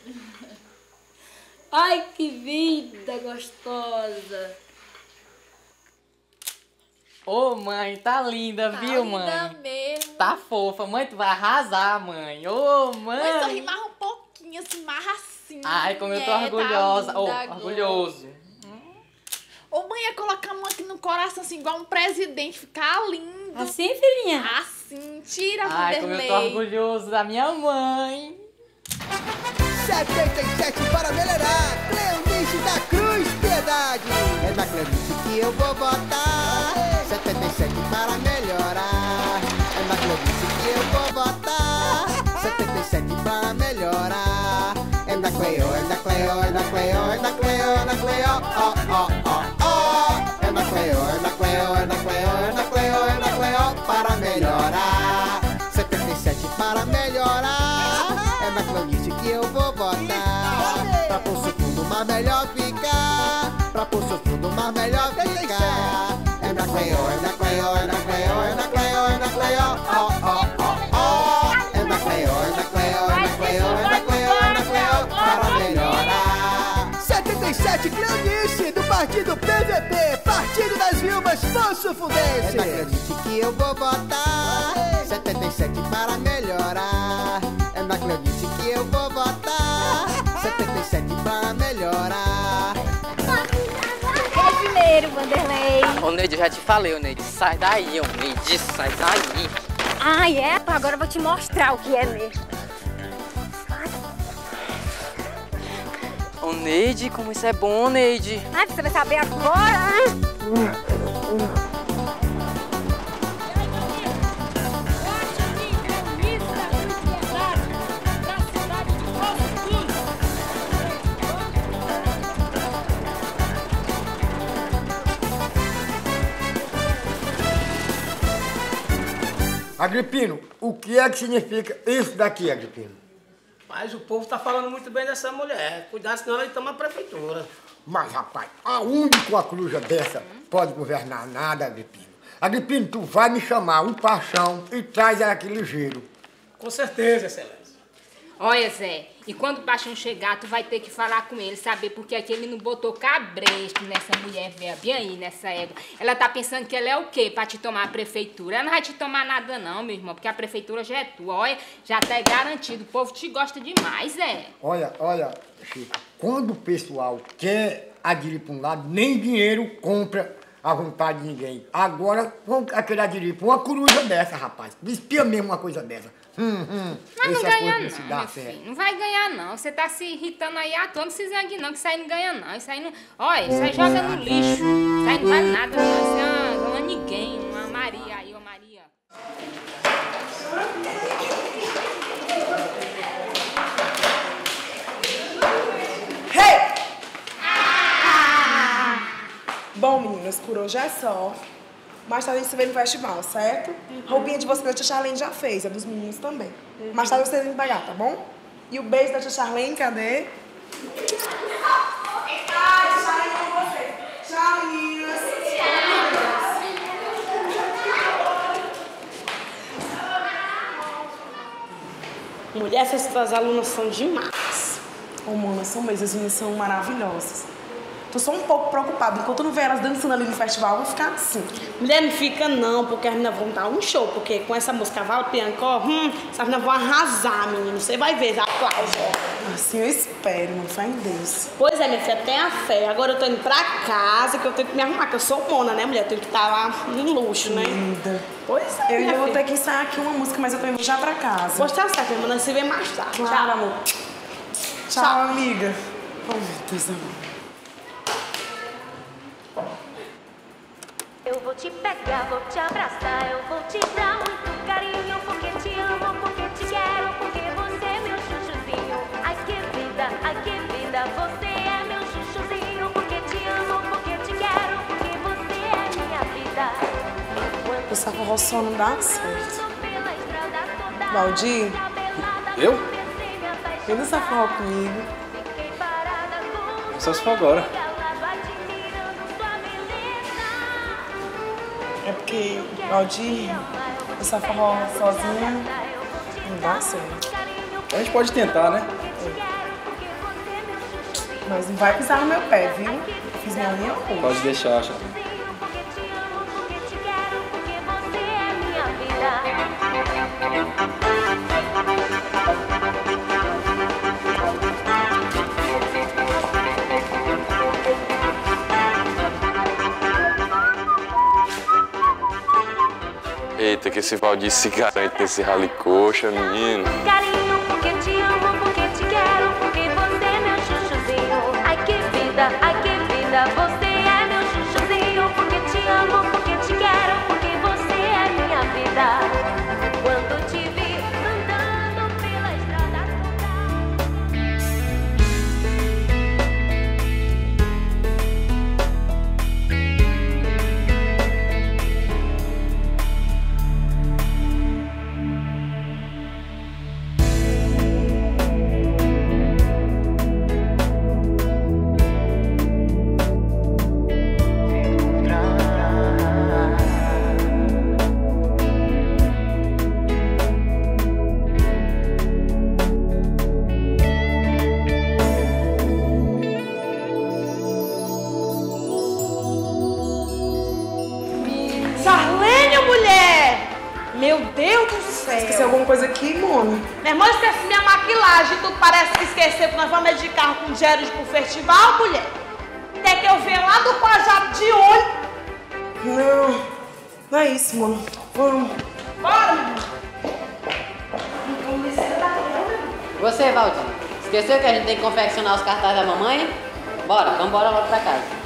Ai, que vida gostosa. Ô, mãe, tá linda, viu, mãe? Tá linda mesmo. Tá fofa. Mãe, tu vai arrasar, mãe. Ô, mãe. Mãe, só rimarra um pouquinho, assim, marra assim. Ai, como eu tô orgulhosa. Tá Ô, linda, orgulhoso. Ô, mãe, ia colocar a mão aqui no coração, assim, igual um presidente, ficar lindo. Assim, filhinha? Assim, tira, Ai, como eu tô Vanderlei. orgulhoso da minha mãe. 77 para melhorar, Cleonice da Cruz Piedade. É na Cleonice que eu vou votar. 77 para melhorar. É na Cleonice que eu vou votar. 77 para melhorar. É na Cleo, é na Cleo, é na Cleo, é na Cleo, é na Cleo, ó, ó, ó, ó. É na Cleo, é na Cleo, é na Cleo, é na Cleo, é na Cleo para melhorar. 77 para melhorar. É na Cleonice que eu vou votar. Pra Poço Fundo, mas melhor ficar. Pra Poço Fundo, mas melhor ficar. É na Cleo, é na Cleo, é na Cleo, é na Cleo, é na Cleo, ó, ó, ó, ó. É na Cleo, é na Cleo, é na Cleo, é na Cleo, é na Cleo, para melhorar. 77 Cleonice, do partido PVP, Partido das Viúvas Poço Fundense. É na Cleonice que eu vou votar. 77 para melhorar. É na Cleonice que eu vou votar. 77 para melhorar. Brasileiro, Vanderlei. Ô, Neide, eu já te falei, ô Neide. Sai daí, ô Neide, sai daí. Ah, é? Agora eu vou te mostrar o que é mesmo. Ô, Neide, como isso é bom, Neide. Ah, você vai saber agora. Agripino, o que é que significa isso daqui, Agripino? Mas o povo tá falando muito bem dessa mulher. Cuidado, senão ela toma a prefeitura. Mas, rapaz, aonde com a coruja dessa pode governar nada, Agripino? Agripino, tu vai me chamar um paixão e traz ela aqui ligeiro. Com certeza, excelência. Olha, Zé, e quando o Paixão chegar, tu vai ter que falar com ele, saber porque é que ele não botou cabresto nessa mulher velha, bem aí, nessa égua. Ela tá pensando que ela é o quê pra te tomar a prefeitura? Ela não vai te tomar nada não, meu irmão, porque a prefeitura já é tua. Olha, já tá garantido, o povo te gosta demais, Zé. Olha, Chico, quando o pessoal quer aderir pra um lado, nem dinheiro compra a vontade de ninguém. Agora, vamos querer aderir pra uma coruja dessa, rapaz. Espia mesmo uma coisa dessa. Mas não ganha não, meu filho. Não vai ganhar não. Você tá se irritando aí à toa, não se zangue não, que isso aí não ganha não. Isso aí não... Olha, isso aí joga no lixo. Isso aí não vale nada não. Isso é uma ninguém, uma Maria aí, ô Maria. Hey! Bom, meninas, por hoje é só. Mais tarde a gente se vê no festival, certo? Roupinha de vocês da tia Charlene já fez, a dos meninos também. Mais tarde vocês vêm pagar, tá bom? E o beijo da tia Charlene, cadê? Ai, Charlene com vocês. Tchau, meninas. Mulher, essas alunas são demais. Ô, mano, são mesmo, as meninas são maravilhosas. Tô só um pouco preocupada. Enquanto eu não ver elas dançando ali no festival, eu vou ficar assim. Mulher, não fica não, porque as meninas vão dar um show. Porque com essa música Val Piancó, essas meninas vão arrasar, menino. Você vai ver, aplausos. Assim eu espero, mano. Fé em Deus. Pois é, minha filha, tenha fé. Agora eu tô indo pra casa, que eu tenho que me arrumar, que eu sou mona, né, mulher? Eu tenho que estar lá em luxo, né? Linda. Pois é, eu ainda vou ter que ensaiar aqui uma música, mas eu tô indo já pra casa. Pois tá certo, irmã. Nós se vê mais tarde. Claro, Tchau, amor. Tchau, amiga. Oh, meu Deus, amor. Eu vou te pegar, vou te abraçar, eu vou te dar muito carinho, porque te amo, porque te quero, porque você é meu chuchuzinho. Ai que vida, você é meu chuchuzinho, porque te amo, porque te quero, porque você é minha vida. Essa forró só não dá certo. Valdir? Eu? Vem dançar forró comigo. Só se for agora. É porque, Valdir, essa forró sozinha não dá certo. A gente pode tentar, né? Mas não vai pisar no meu pé, viu? Eu fiz minha unha hoje. Pode deixar, acha. Eita, que esse Valdir se garante nesse rally coxa, menino. Carinho, porque te amo, porque te quero, porque você é meu chuchuzinho. Ai que vida, você é meu chuchuzinho. Porque te amo, porque te quero, porque você é minha vida. Quando te vi andando pela estrada Charlene, mulher! Meu Deus do céu! Esqueceu alguma coisa aqui, Mona? Minha irmã, esqueci minha maquilagem. Tu parece que esqueceu que nós vamos de carro com Jared pro festival, mulher. Até que eu venho lá do Pajado de olho. Não é isso, Mona. Vamos. Bora, menina. Você, Valdir, esqueceu que a gente tem que confeccionar os cartazes da mamãe? Bora, vamos embora logo pra casa.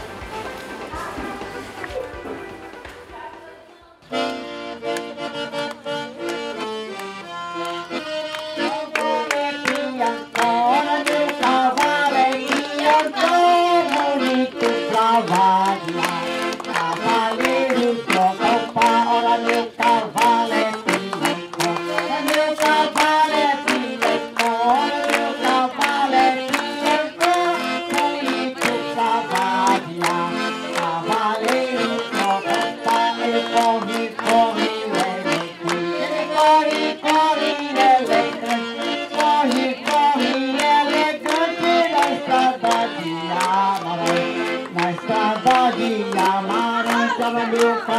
Cavalo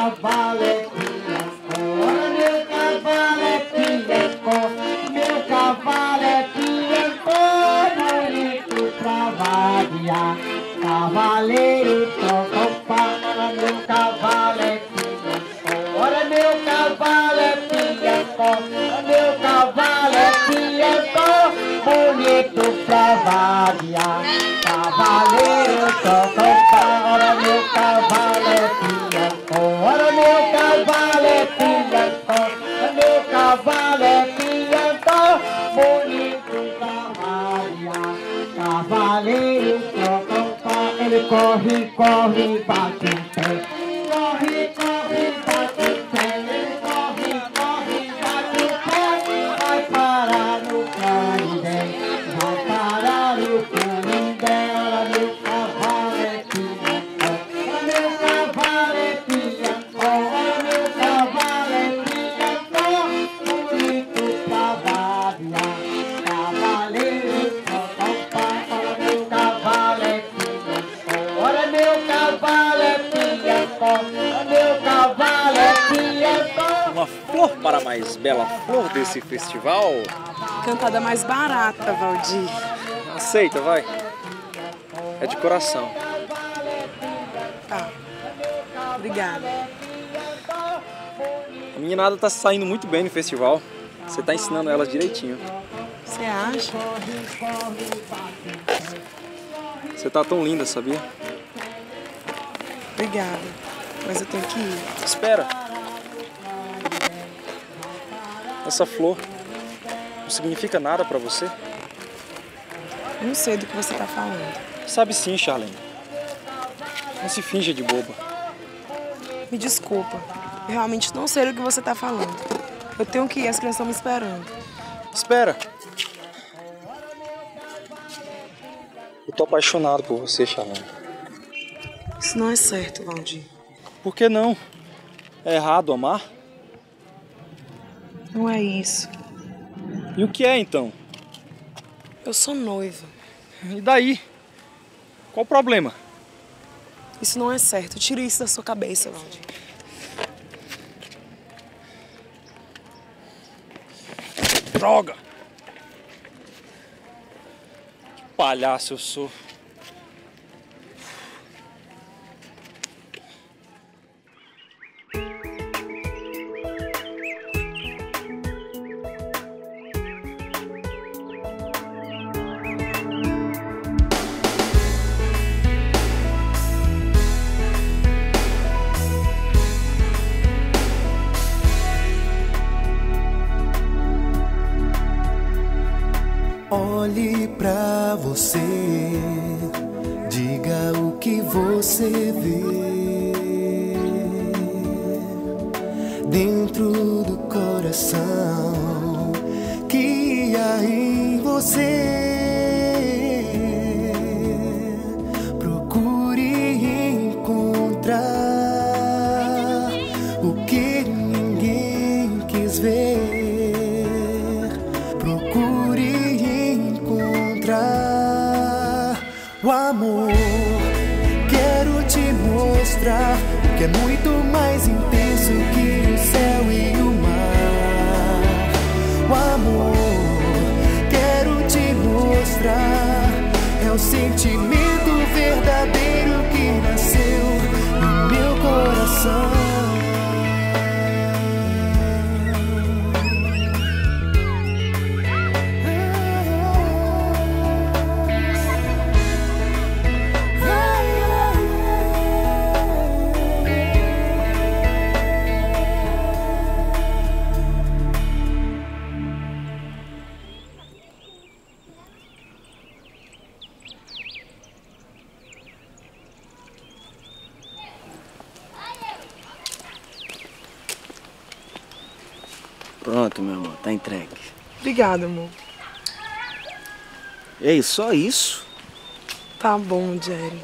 cavalo é piancó, ora meu cavalo é piancó, meu cavalo é piancó, bonito pra vaguear. Cavaleiro toca o pau, ora meu cavalo é piancó, ora meu cavalo é piancó, ora meu cavalo é piancó, bonito pra vaguear. Cavaleiro toca o pau, ora meu cavalo é piancó, ora meu cavalo é piancó, ora meu cavalo é piancó, bonito pra vaguear. Cavaleiro toca o pau, ele corre, corre, bate o pé, corre, corre, bate o pé, ele corre, corre, bate o pé, vai parar no Canindé, vai parar no Canindé, ora meu cavalo é piancó, ora meu cavalo é piancó, ora meu cavalo é piancó, bonito pra vaguear. Cavaleiro toca o pau, ora meu cavalo é piancó, ora meu cavalo é piancó, ora meu cavalo é piancó. Uma flor para a mais bela flor desse festival. Cantada mais barata, Valdir. Aceita, vai. É de coração. Tá. Obrigada. A meninada tá saindo muito bem no festival. Você tá ensinando elas direitinho. Você acha? Você tá tão linda, sabia? Obrigada. Mas eu tenho que ir. Espera. Essa flor não significa nada pra você? Não sei do que você tá falando. Sabe sim, Charlene. Não se finja de boba. Me desculpa. Eu realmente não sei do que você tá falando. Eu tenho que ir, as crianças estão me esperando. Espera. Eu tô apaixonado por você, Charlene. Isso não é certo, Valdir. Por que não? É errado amar? Não é isso. E o que é, então? Eu sou noiva. E daí? Qual o problema? Isso não é certo. Tire isso da sua cabeça, Valdir. Droga! Que palhaço eu sou. Olhe pra você, diga o que você vê dentro do coração que há em você. Procure encontrar o que ninguém quis ver. O amor, quero te mostrar que é muito mais intenso que o céu e o mar. O amor, quero te mostrar, é o sentimento verdadeiro que nasceu no meu coração. Pronto, meu amor, tá entregue. Obrigada, amor. Ei, só isso? Tá bom, Jared.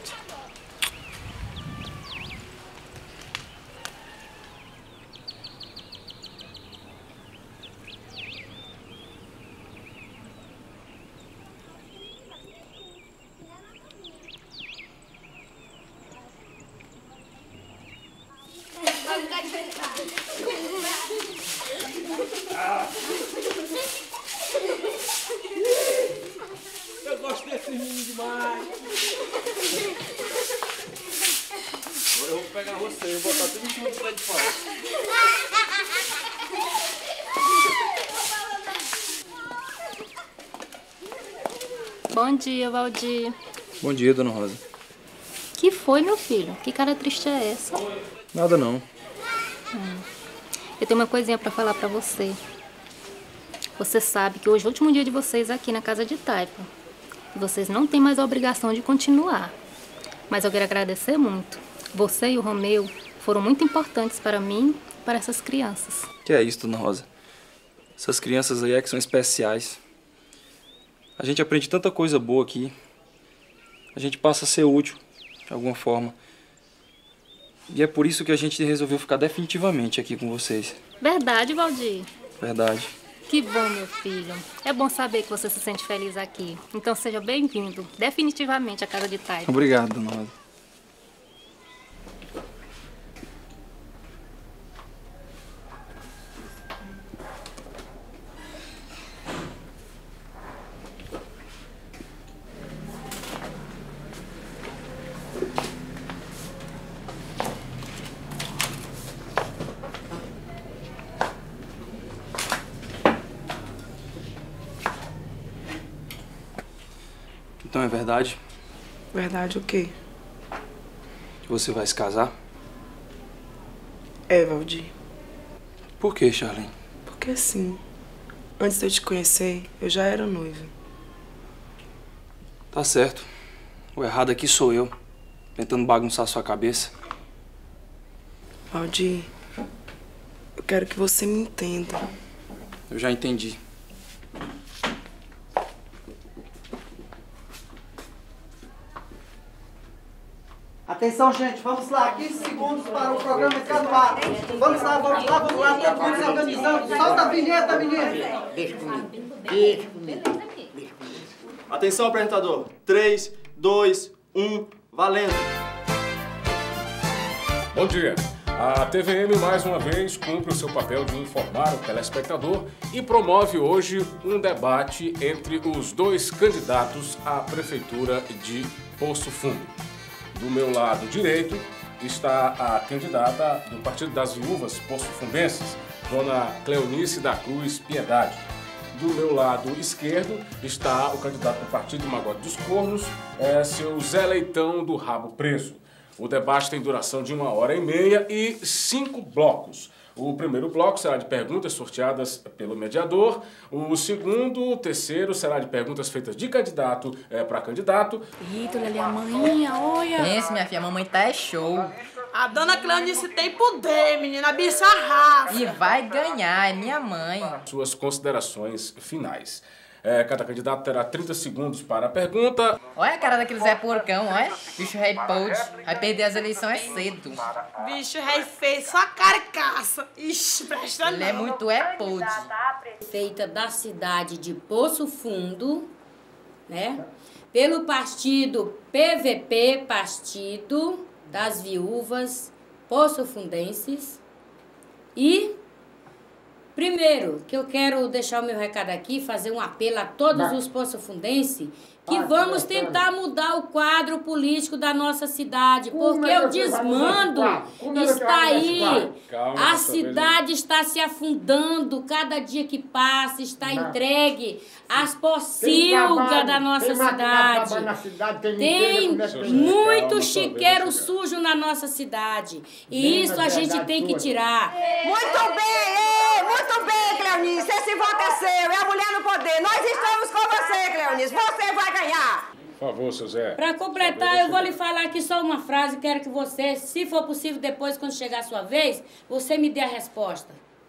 lindo demais. Agora eu vou pegar você e botar tudo em cima do pé de fora. Bom dia, Valdir. Bom dia, dona Rosa. Que foi, meu filho? Que cara triste é essa? Nada não. Eu tenho uma coisinha pra falar pra você. Você sabe que hoje é o último dia de vocês aqui na casa de Taipa. E vocês não têm mais a obrigação de continuar. Mas eu quero agradecer muito. Você e o Romeu foram muito importantes para mim e para essas crianças. Que é isso, dona Rosa? Essas crianças aí é que são especiais. A gente aprende tanta coisa boa aqui. A gente passa a ser útil, de alguma forma. E é por isso que a gente resolveu ficar definitivamente aqui com vocês. Verdade, Valdir? Verdade. Que bom, meu filho. É bom saber que você se sente feliz aqui. Então seja bem-vindo, definitivamente, à casa de Taipa. Obrigado, dona Rosa. Então é verdade Verdade o quê? que você vai se casar? É, Valdir. Por que, Charlene? Porque sim. Antes de eu te conhecer, eu já era noiva. Tá certo. O errado aqui sou eu, tentando bagunçar sua cabeça. Valdir, eu quero que você me entenda. Eu já entendi. Atenção, gente, vamos lá, 15 segundos para o programa ficar no ar. Vamos lá, todo mundo se organizando. Solta a vinheta, menino. Deixa comigo, deixa comigo. Atenção, apresentador. 3, 2, 1, valendo. Bom dia. A TVM, mais uma vez, cumpre o seu papel de informar o telespectador e promove hoje um debate entre os dois candidatos à Prefeitura de Poço Fundo. Do meu lado direito está a candidata do Partido das Viúvas Poço-Fundenses, dona Cleonice da Cruz Piedade. Do meu lado esquerdo está o candidato do Partido Magote dos Cornos, seu Zé Leitão do Rabo Preso. O debate tem duração de 1h30 e 5 blocos. O primeiro bloco será de perguntas sorteadas pelo mediador. O segundo, o terceiro, será de perguntas feitas de candidato para candidato. Eita, olha ali a maninha, olha. Pense, minha filha, a mamãe tá show. A dona Cleonice tem poder, menina, a bicha arrasa. E vai ganhar, é minha mãe. Suas considerações finais. Cada candidato terá 30 segundos para a pergunta. Olha a cara daquele Zé Porcão, olha. Bicho rei pode. Vai perder as eleições cedo. Bicho rei feio, só carcaça. Ixi, presta não. Ele é muito pode. Feita da cidade de Poço Fundo, né? Pelo partido PVP, Partido das Viúvas Poço-Fundenses. E primeiro, que eu quero deixar o meu recado aqui, fazer um apelo a todos os poço-fundenses, que vamos tentar mudar o quadro político da nossa cidade, porque o desmando está aí. A cidade está se afundando, cada dia que passa está entregue às pocilgas da nossa cidade. Tem muito chiqueiro sujo na nossa cidade, e isso a gente tem que tirar. Muito bem, Cleonice, esse voto é seu, é a mulher no poder. Nós estamos com você, Cleonice, você vai ganhar. Por favor, seu Zé. Para completar, eu vou lhe falar aqui só uma frase, quero que você, se for possível depois, quando chegar a sua vez, você me dê a resposta.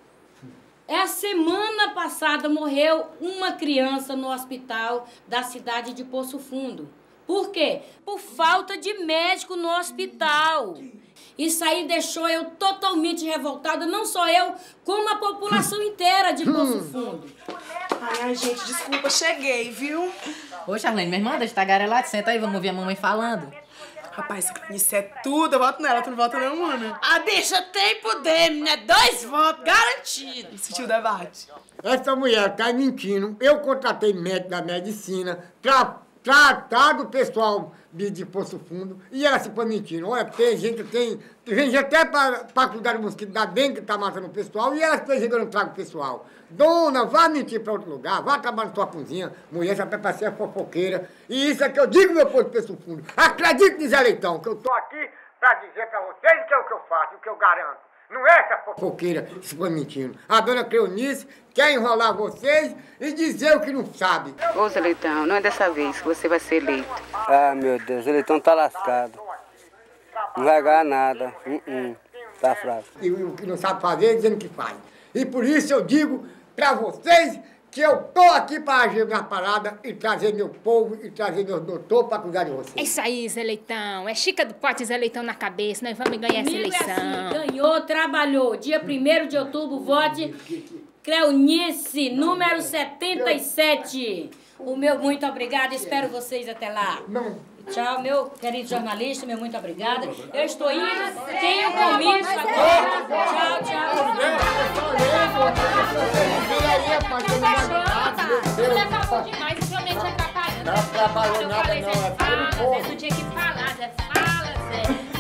A semana passada morreu uma criança no hospital da cidade de Poço Fundo. Por quê? Por falta de médico no hospital. Isso aí deixou eu totalmente revoltada, não só eu, como a população inteira de Poço Fundo. Ai, gente, desculpa, cheguei, viu? Ô, Charlene, minha irmã, deixa eu tagarelado. Senta aí, vamos ouvir a mamãe falando. Rapaz, isso é tudo, eu voto nela, tu não vota não, mano. A bicha tem poder, menina, 2 votos, garantido. Assistiu o debate. Essa mulher tá mentindo. Eu contratei médico da medicina pra tratar do pessoal de Poço Fundo e ela se põe mentindo. Olha, tem gente até para cuidar do mosquito da dengue que está matando o pessoal e ela se que eu não trago o pessoal. Dona, vá mentir para outro lugar, vá trabalhar na sua cozinha, mulher já para ser fofoqueira. E isso é que eu digo, meu povo de Poço Fundo. Acredite em Zé Leitão, que eu estou aqui para dizer para vocês o que é o que eu faço, o que eu garanto. Não é essa fofoqueira que se foi mentindo. A dona Cleonice quer enrolar vocês e dizer o que não sabe. Ô, Zé Leitão, não é dessa vez que você vai ser eleito. Ah, meu Deus, o Zé Leitão tá lascado. Não vai ganhar nada. Tá fraco. E o que não sabe fazer, dizendo que faz. E por isso eu digo pra vocês que eu tô aqui para agir minha parada e trazer meu povo e trazer meu doutor para cuidar de vocês. É isso aí, Zé Leitão. É Chica do Pote Zé Leitão na cabeça. Nós vamos ganhar essa eleição. É assim, ganhou, trabalhou. Dia 1º de outubro, vote Cleonice, número 77. O meu muito obrigado. Espero vocês até lá. Tchau, meu querido jornalista, meu muito obrigada. Eu estou indo, tenho compromisso agora. Tchau, tchau. Você falou demais, o realmente atrapalhando. Não atrapalhou nada, não. É pelo povo. Zé, tu tinha que falar, Zé. Fala, Zé.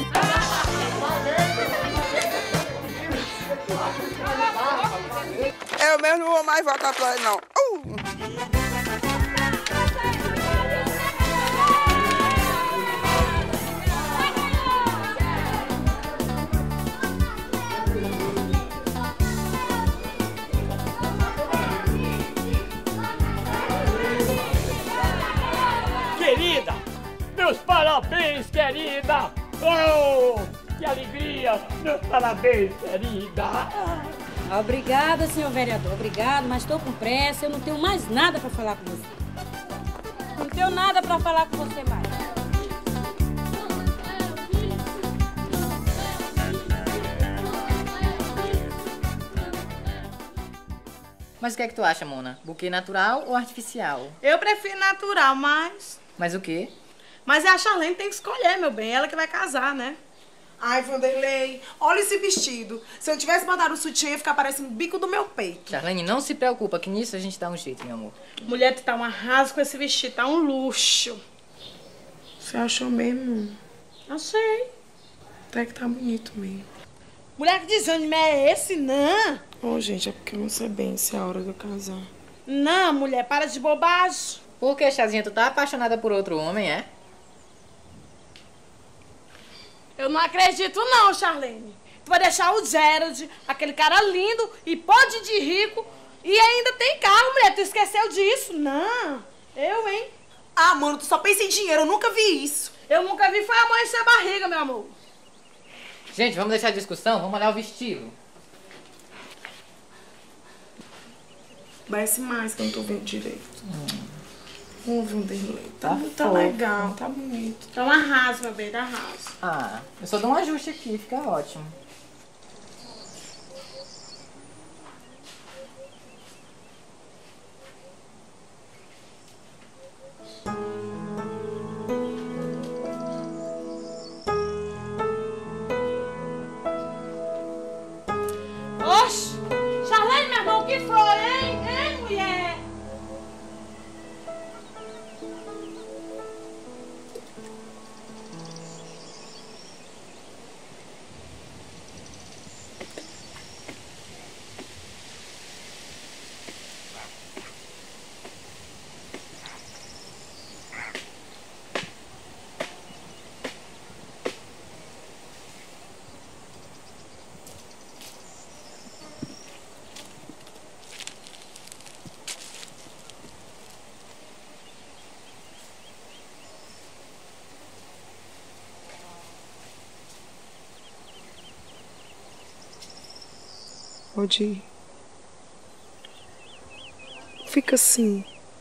Eu mesmo não vou mais votar pra ele, não. Querida, meus parabéns, querida! Oh, que alegria! Meus parabéns, querida! Obrigada, senhor vereador, obrigado, mas estou com pressa, eu não tenho mais nada para falar com você. Não tenho nada para falar com você mais. Mas o que é que tu acha, Mona? Buquê natural ou artificial? Eu prefiro natural, mas... Mas o quê? Mas é a Charlene que tem que escolher, meu bem. Ela que vai casar, né? Ai, Vanderlei, olha esse vestido. Se eu tivesse mandado o sutiã, ia ficar parecendo o bico do meu peito. Charlene, não se preocupa, que nisso a gente dá um jeito, meu amor. Mulher, tu tá um arraso com esse vestido, tá um luxo. Você achou mesmo? Achei. Até que tá bonito mesmo. Mulher, que desânimo é esse, não? Ô, gente, é porque eu não sei bem se é a hora de eu casar. Não, mulher, para de bobagem. Por que, Chazinha, tu tá apaixonada por outro homem, é? Eu não acredito não, Charlene. Tu vai deixar o Gerald, aquele cara lindo e pode de rico, e ainda tem carro, mulher. Tu esqueceu disso? Não. Eu, hein? Ah, mano, tu só pensa em dinheiro. Eu nunca vi isso. Eu nunca vi foi a mãe encher a barriga, meu amor. Gente, vamos deixar a discussão? Vamos olhar o vestido. Desce mais que eu não tô vendo direito. Vanderlei, Tá legal, tá bonito. Tá um arraso, meu bem, tá arraso. Ah, eu só dou um ajuste aqui, fica ótimo. Oxe! Charlene, meu irmão, o que foi, hein? Hein, mulher? Pode ir. Fica assim.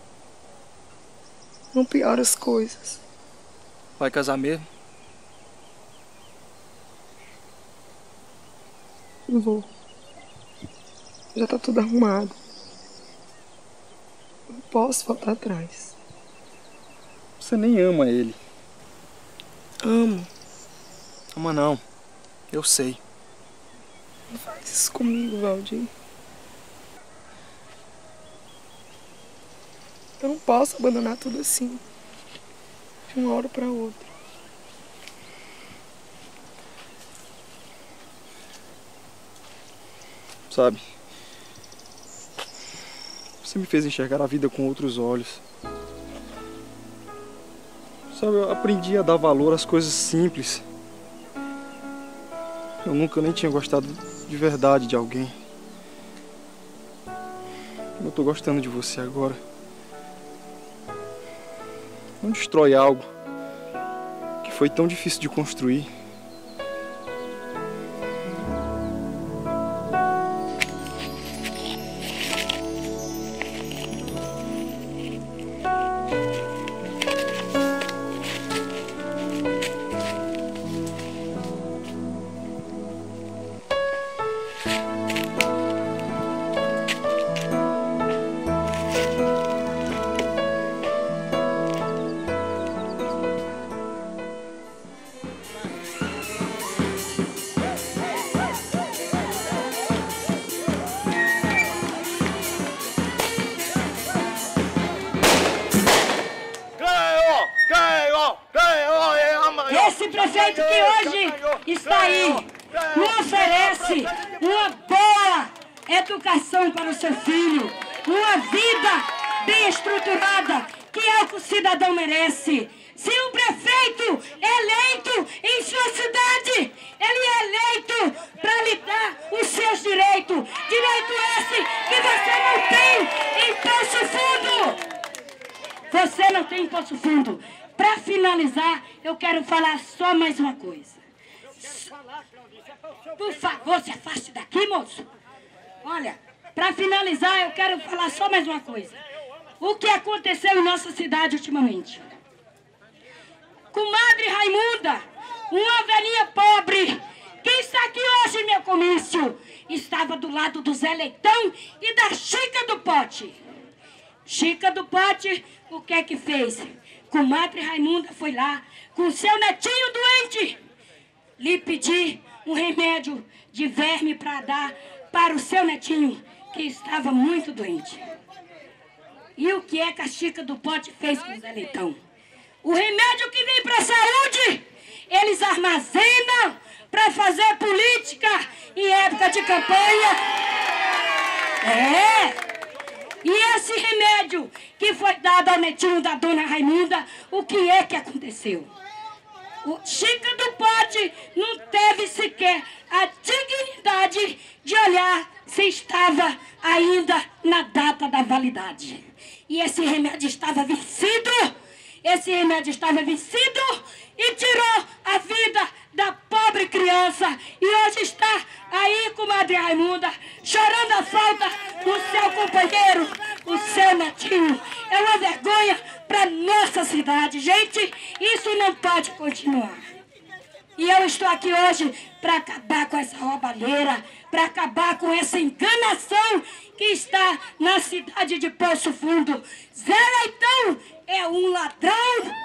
Não piora as coisas. Vai casar mesmo? Não vou. Já tá tudo arrumado. Não posso voltar atrás. Você nem ama ele. Amo. Ama não. Eu sei. Não faz isso comigo, Valdir. Eu não posso abandonar tudo assim. de uma hora para outra. Sabe? Você me fez enxergar a vida com outros olhos. Sabe, eu aprendi a dar valor às coisas simples. Eu nunca nem tinha gostado de verdade de alguém. Eu tô gostando de você agora. Não destrói algo que foi tão difícil de construir. Esse prefeito que hoje está aí não oferece uma boa educação para o seu filho, uma vida bem estruturada, que é o que o cidadão merece. Se um prefeito eleito em sua cidade, ele é eleito para lhe dar os seus direitos. Direito esse que você não tem em Poço Fundo. Você não tem em Poço Fundo. Para finalizar, eu quero falar só mais uma coisa. Por favor, se afaste daqui, moço. Olha, para finalizar, eu quero falar só mais uma coisa. O que aconteceu em nossa cidade ultimamente? Comadre Raimunda, uma velhinha pobre, que está aqui hoje em meu comício, estava do lado do Zé Leitão e da Chica do Pote. Chica do Pote, o que é que fez? Comadre Raimunda foi lá com seu netinho doente lhe pedir um remédio de verme para dar para o seu netinho que estava muito doente. E o que é que a Chica do Pote fez com o Zé Leitão? O remédio que vem para a saúde, eles armazenam para fazer política em época de campanha. E esse remédio que foi dado ao netinho da dona Raimunda, o que é que aconteceu? O Chica do Pote não teve sequer a dignidade de olhar se estava ainda na data da validade. E esse remédio estava vencido. Esse remédio estava vencido e tirou a vida da pobre criança. E hoje está aí, comadre Raimunda, chorando a falta do seu companheiro, o seu netinho. É uma vergonha para nossa cidade. Gente, isso não pode continuar. E eu estou aqui hoje para acabar com essa roubalheira, para acabar com essa enganação que está na cidade de Poço Fundo. Zé Leitão é um ladrão.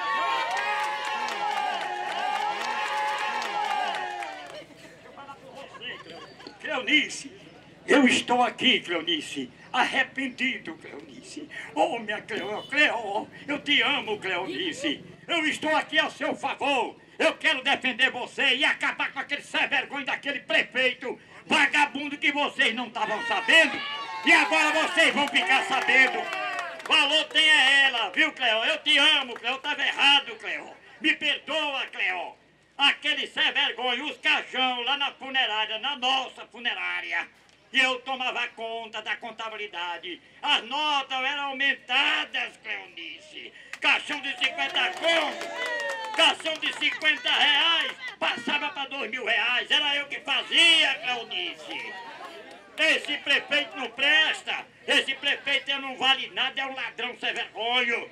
Cleonice, eu estou aqui, Cleonice, arrependido, Cleonice. Oh, minha Cleo, eu te amo, Cleonice. Eu estou aqui ao seu favor. Eu quero defender você e acabar com aquele sem vergonha daquele prefeito vagabundo que vocês não estavam sabendo. E agora vocês vão ficar sabendo. Valor tem é ela, viu, Cleo? Eu te amo, Cleo. Eu estava errado, Cleo. Me perdoa, Cleo. Aquele sem vergonha, os caixão lá na funerária, na nossa funerária. E eu tomava conta da contabilidade. As notas eram aumentadas, Cleonice. Caixão de 50 contos, caixão de 50 reais, passava para 2.000 reais. Era eu que fazia, Cleonice. Esse prefeito não presta. Esse prefeito não vale nada, é um ladrão sem vergonha.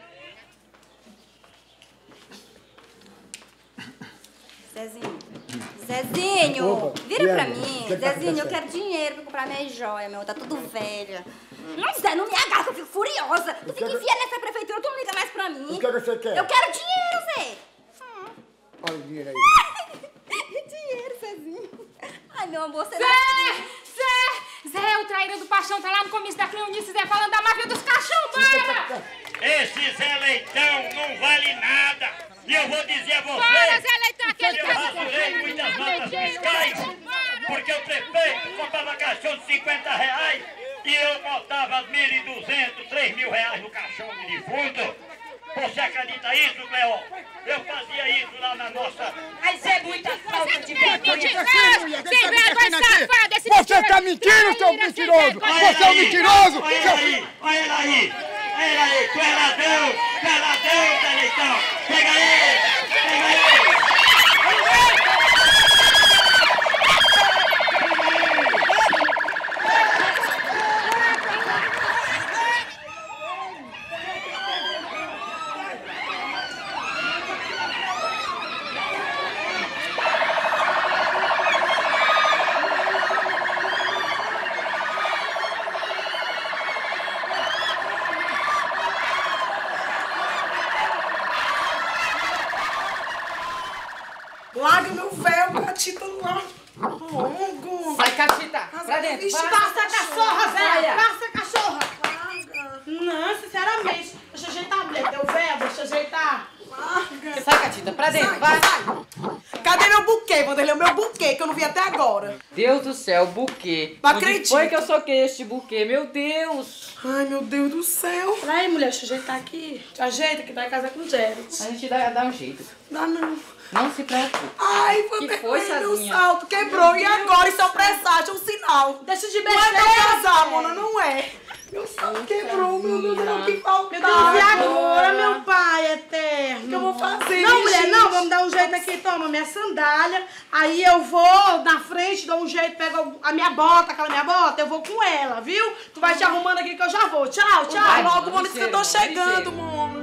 Zezinho, Opa, vira pra aí? mim. Que tá Zezinho, eu acontecendo? quero dinheiro pra comprar minhas joias, meu. Tá tudo velha. Não, Zé, não me agarra, que eu fico furiosa. Tu fica enfiando nessa prefeitura, tu não liga mais pra mim. O que você quer? Eu quero dinheiro, Zé. Olha o dinheiro aí. Dinheiro, Zezinho. Ai, meu amor, você... Zé, o traíra do Paixão tá lá no comício da Cleonice, Zé, falando da máfia dos caixão, bora! Esse Zé Leitão não vale nada. E eu vou dizer a você que eu rasurei muitas notas fiscais, porque o prefeito comprava caixão de 50 reais e eu botava 1.200, 3.000 reais no caixão de defunto. Você acredita isso, Cleó? Eu fazia isso lá na nossa... Mas é muita falta de vergonha. Você está mentindo, seu mentiroso! Você é um mentiroso! Olha ele aí! Olha ele aí! Olha ele aí! Tu é ladrão! Tu é ladrão, Zé Leitão! Pega ele! Pega ele! Larga meu véu, Catita, lá. Logo. Sai, Catita, pra dentro. Passa, cachorra, velha. Passa, cachorra. Não, sinceramente. Deixa eu ajeitar a mulher. Deu véu, deixa eu ajeitar. Larga. Sai, Catita, pra dentro, vai. Cadê meu buquê, Vanderlei? O meu buquê, que eu não vi até agora. Deus do céu, buquê. Não Onde acredito. foi que eu soquei este buquê? Meu Deus. Ai, meu Deus do céu. Peraí, mulher, deixa eu ajeitar aqui. Te ajeita que tá em casa com o Jared. A gente dá um jeito. Dá não. Não se preocupe. Ai, Que foi, meu Sazinha? salto quebrou. E agora? Isso é um presságio, é um sinal. Deixa de besteira. Não é pra casar, Mona, não é. Meu salto quebrou, meu Deus do céu, que falta. Meu Deus, e agora, meu pai eterno? O que eu vou fazer? Não, mulher, não, vamos dar um jeito aqui. Toma minha sandália. Aí eu vou na frente, dou um jeito, pego a minha bota, aquela minha bota, eu vou com ela, viu? Tu vai te arrumando aqui que eu já vou. Tchau, tchau. Vai, Logo, Mona, ligeiro, disse que eu tô chegando, Mona.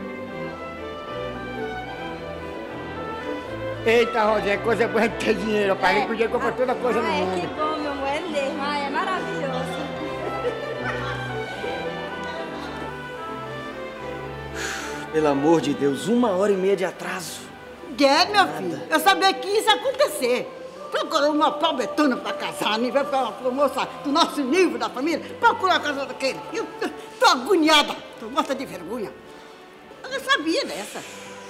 Eita, Rosinha, coisa boa de ter dinheiro, rapaz. A gente podia comprar toda coisa no Ai, que mundo. bom, meu amor, é mesmo. Ai, é maravilhoso. Pelo amor de Deus, 1h30 de atraso. É, meu filho, eu sabia que isso ia acontecer. Procurou uma pobretona pra casar, nem vai ficar uma moça do nosso nível da família, procura a casa daquele. Eu tô agoniada, tô morta de vergonha. Eu sabia dessa.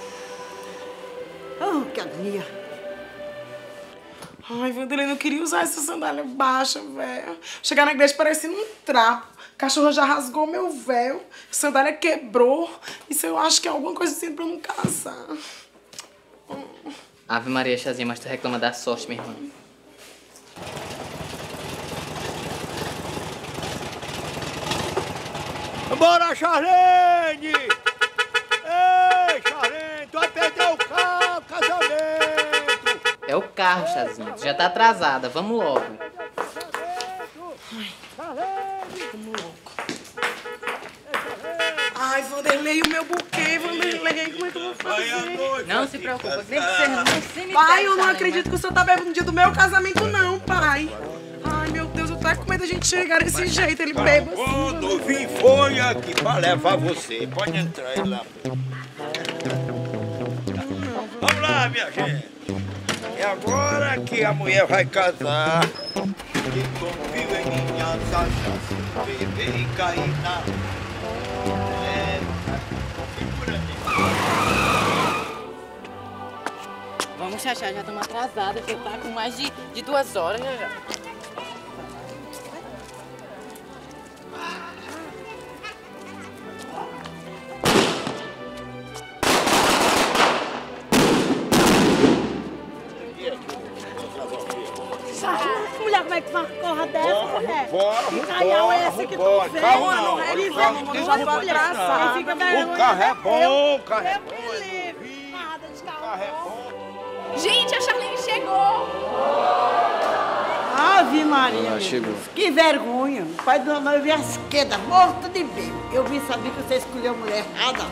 Oh, que agonia. Ai, Vanderlei, não queria usar essa sandália baixa, velho. Chegar na igreja parecendo um trapo. Cachorro já rasgou meu véu. Sandália quebrou. Isso eu acho que é alguma coisa assim pra eu não casar. Ave Maria, Chazinha, mas tu reclama da sorte, minha irmã. Bora, Charlene! Ei, Charlene, tu vai perder o carro, casamento! É o carro, Chazinha. Tu já tá atrasada. Vamos logo. Vamos logo. Ai, Vanderlei, o meu buquê, Vanderlei, como é que eu vou fazer? Não se preocupa, nem que você não se me Pai, eu não acredito que o senhor tá bebendo no dia do meu casamento, não, pai. Ai, meu Deus, eu tô com medo da gente chegar desse jeito, ele bebe assim. Quando vim foi aqui pra levar você. Pode entrar aí lá. Vamos lá, minha gente. E agora que a mulher vai casar, e confio em minha Sasha, beber e cair na... Vamos, Xaxá, já estamos atrasadas. Já tá com mais de 2 horas já. Mulher, como é que vai uma corra dessa, mulher? Vamos, Que calhau é esse que tu vê? calma não. Ele Calma, vai, não já tem tô mulher, abraçar. não. Fica O vergonha. carro é bom, o carro é bom. Nada de carro é bom. Gente, a Charlene chegou! Ave Maria. Ah, chegou. Que vergonha. O pai do noivo é a esquerda, morto de bem. Eu vim saber que você escolheu a mulher errada.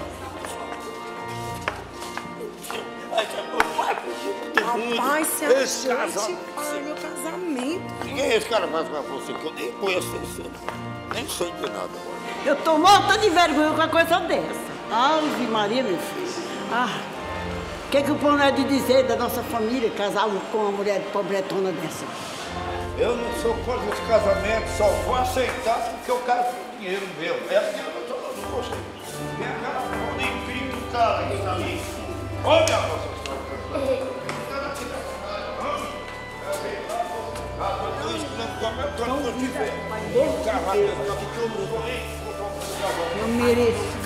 Rapaz, se a Esse gente... casamento. Ai, meu casamento. Quem é esse cara vai ficar com você? Que eu nem conheço esse. Nem sei de nada. Eu tô morta de vergonha com uma coisa dessa. Ave Maria, meu filho. Ah, o que o povo é de dizer da nossa família casar com uma mulher pobretona dessa? Eu não sou contra esse casamento, só vou aceitar porque eu quero dinheiro meu. É assim, eu não gostei. Minha cara, nem 30 cara, isso ali. Ô, minha moça. Eu mereço.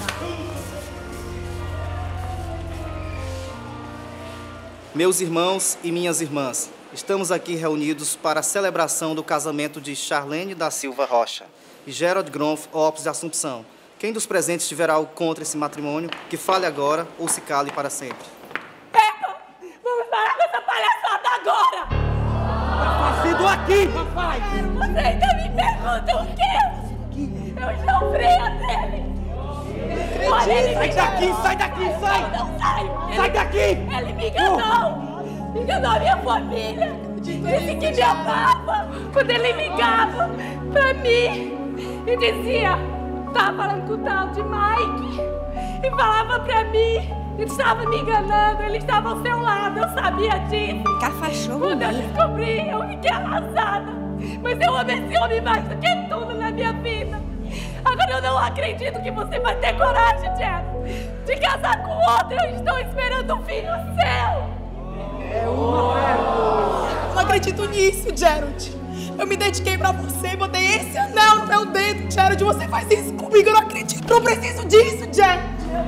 Meus irmãos e minhas irmãs, estamos aqui reunidos para a celebração do casamento de Charlene da Silva Rocha e Gerald Gronf Opes de Assumpção. Quem dos presentes tiverá algo contra esse matrimônio, que fale agora ou se cale para sempre. Vamos parar com essa palhaçada agora! Tá fazendo aqui, rapaz? Você ainda me pergunta o quê? Eu sofri dele! Sai daqui, sai daqui, sai! Não saio! Sai daqui! Ele me enganou! Enganou a minha família! Disse que me amava quando ele ligava pra mim e dizia, tava falando com o tal de Mike e falava pra mim, ele estava me enganando, ele estava ao seu lado, eu sabia disso. Cafachou. Quando eu descobri, eu fiquei arrasada. Mas eu amei esse homem mais do que tudo na minha vida. Agora eu não acredito que você vai ter coragem, Jeff, de casar com outro. Eu estou esperando um filho seu. Não acredito nisso, Gerald. Eu me dediquei pra você, botei esse anel no meu dedo, Gerald. Você faz isso comigo, eu não acredito. Eu preciso disso, Gerald.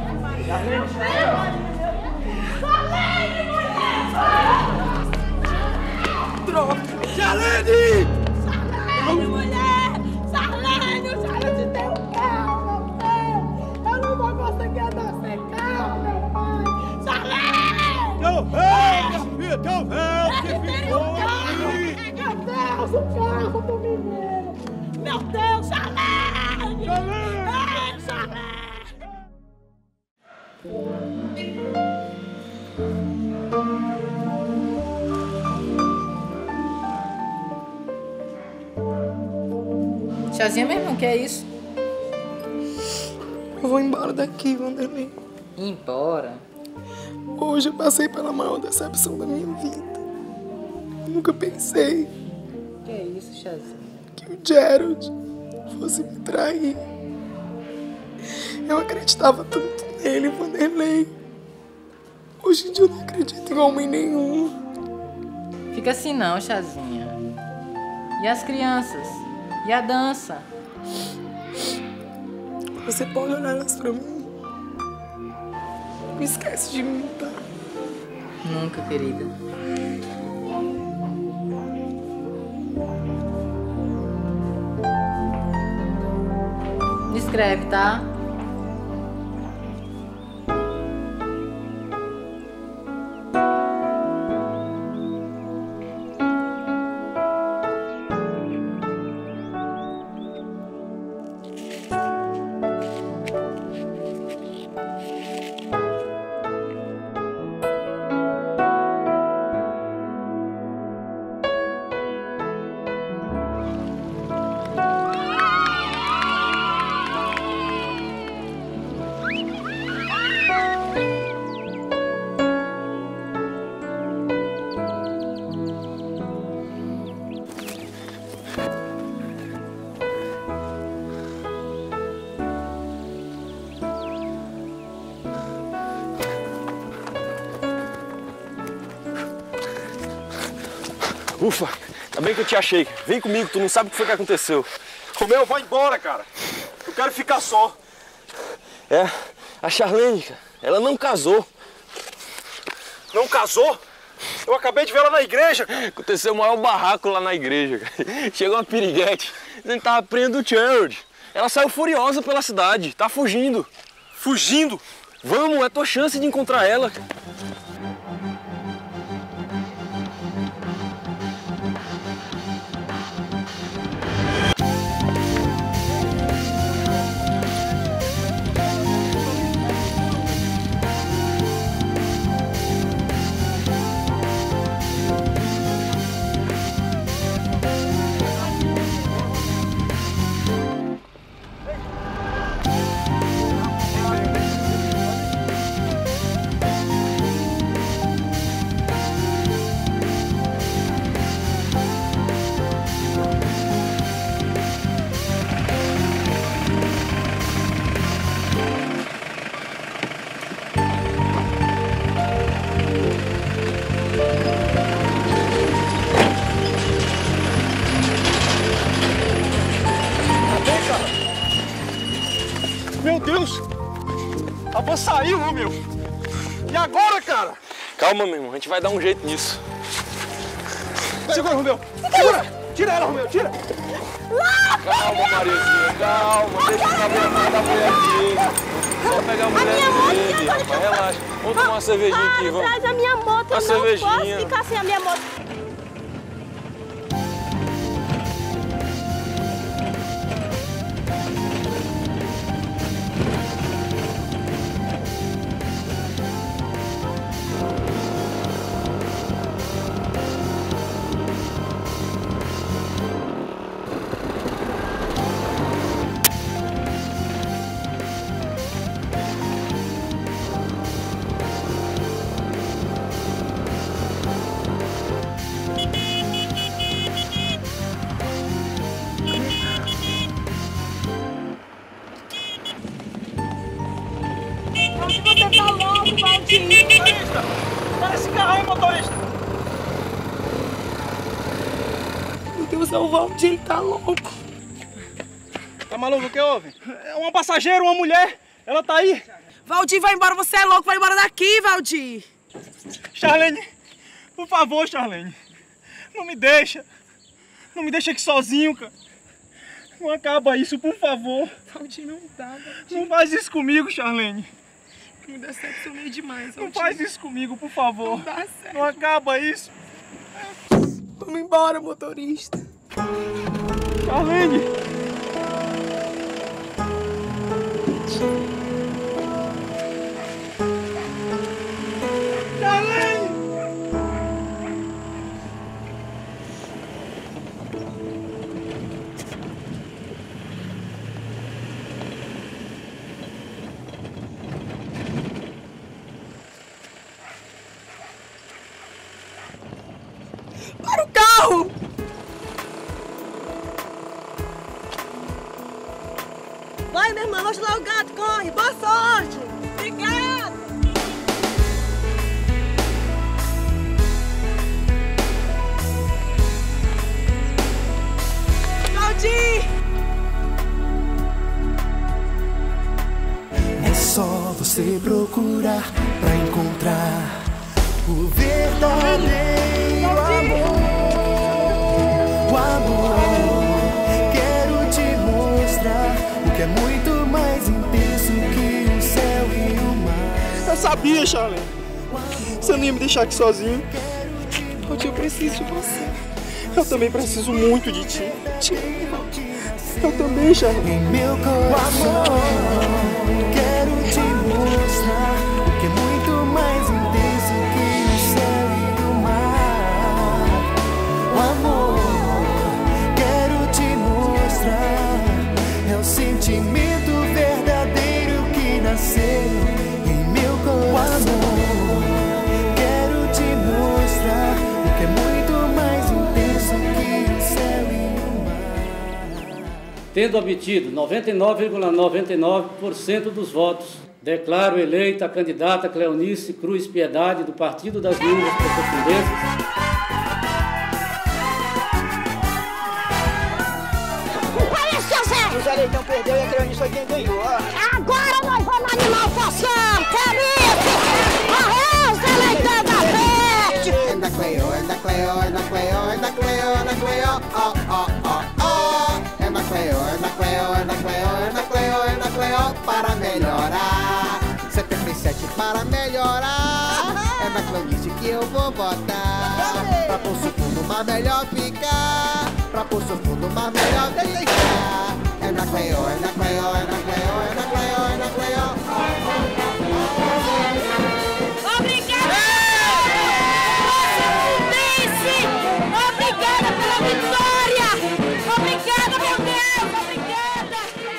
Droga. Charlene! Charlene, mulher! Charlene, o Charlene tem um carro, meu Deus! Eu não vou conseguir andar sem carro, meu pai! Charlene! Teu velho, minha filha, teu velho, que ficou aqui! Meu Deus, o carro do menino! Meu Deus, Charlene! Charlene! Charlene! Tiazinha, meu irmão, que é isso? Eu vou embora daqui, Vanderlei. Embora? Hoje eu passei pela maior decepção da minha vida. Nunca pensei Que é isso, Tiazinha? que o Gerald fosse me trair. Eu acreditava tanto nele, Vanderlei. Hoje em dia eu não acredito em homem nenhum. Fica assim não, Tiazinha. E as crianças? E a dança? Você pode olhar elas pra mim? Não esquece de mim, tá? Nunca, querida. Me escreve, tá? Ufa, ainda bem que eu te achei. Vem comigo, tu não sabe o que foi que aconteceu. Romeu, vai embora, cara. Eu quero ficar só. É, a Charlene, cara, ela não casou. Não casou? Eu acabei de ver ela na igreja. Aconteceu o maior barraco lá na igreja, cara. Chegou uma piriguete, tentava prender o Gerald. Ela saiu furiosa pela cidade, tá fugindo. Fugindo? Vamos, é tua chance de encontrar ela. A van saiu, meu. E agora, cara? Calma, meu irmão, a gente vai dar um jeito nisso. Segura, Romeu. Segura. Tira ela, Romeu, tira. Calma, Mariazinha, calma. Deixa o cabelo da mulher dele. Só pegar a mulher dele, rapaz, relaxa. Vamos tomar uma cervejinha aqui, vamos. Traz a minha moto, uma eu cervejinha. não posso ficar sem a minha moto. Motorista! Para esse carro aí, motorista! Meu Deus, é o Valdir, ele tá louco. Tá maluco? O que houve? É uma passageira, uma mulher. Ela tá aí. Valdir, vai embora, você é louco, vai embora daqui, Valdir. Charlene, por favor, Charlene. Não me deixa. Não me deixa aqui sozinho, cara. Não acaba isso, por favor. Valdir, não dá, Valdir. Não faz isso comigo, Charlene. Me decepcionei demais, Valdir. Não faz isso comigo, por favor. Não dá certo. Não acaba isso. Vamos embora, motorista. Charlene. Para o carro! Vai, minha irmã, rocha lá o gato, corre! Boa sorte! Obrigada! Valdir! É só você procurar pra encontrar o verdadeiro amor. O amor, quero te mostrar o que é muito mais intenso que o céu e o mar. Eu sabia, Charlene. Você não ia me deixar aqui sozinho. Valdir, eu preciso de você. Eu também preciso muito de ti. Te amo, Valdir. Eu também, Charlene. Em meu coração, quero te mostrar o que é muito mais intenso que o céu e o mar. O amor, quero te mostrar, é o sentimento verdadeiro que nasceu em meu coração. Quero te mostrar o que é muito mais intenso que o céu e o mar. Tendo obtido 99,99% dos votos, declaro eleita a candidata Cleonice Cruz Piedade, do Partido das Línguas Porto-Fundesas. Olha, seu Zé! O Zé Leitão perdeu e a Cleonice foi quem ganhou. Agora nós vamos animar o poção! Cleonice! Arreu, Zé Leitão da frente! É da Cleo, é da Cleo, é da Cleo, é da Cleo, é da Cleo, ó, ó, ó, ó. É da Cleo, é da Cleo, é da Cleo, é da Cleo, é da Cleo, para melhorar. 77 para melhorar. É na Cleonice que eu vou botar. Pra Poço Fundo, mas melhor ficar. Pra Poço Fundo, mas melhor ficar. É na Cleo, é da Cleo, é da Cleo, é da Cleo, é da Cleo. Obrigada! Vice! Obrigada pela vitória! Obrigada, meu Deus! Obrigada!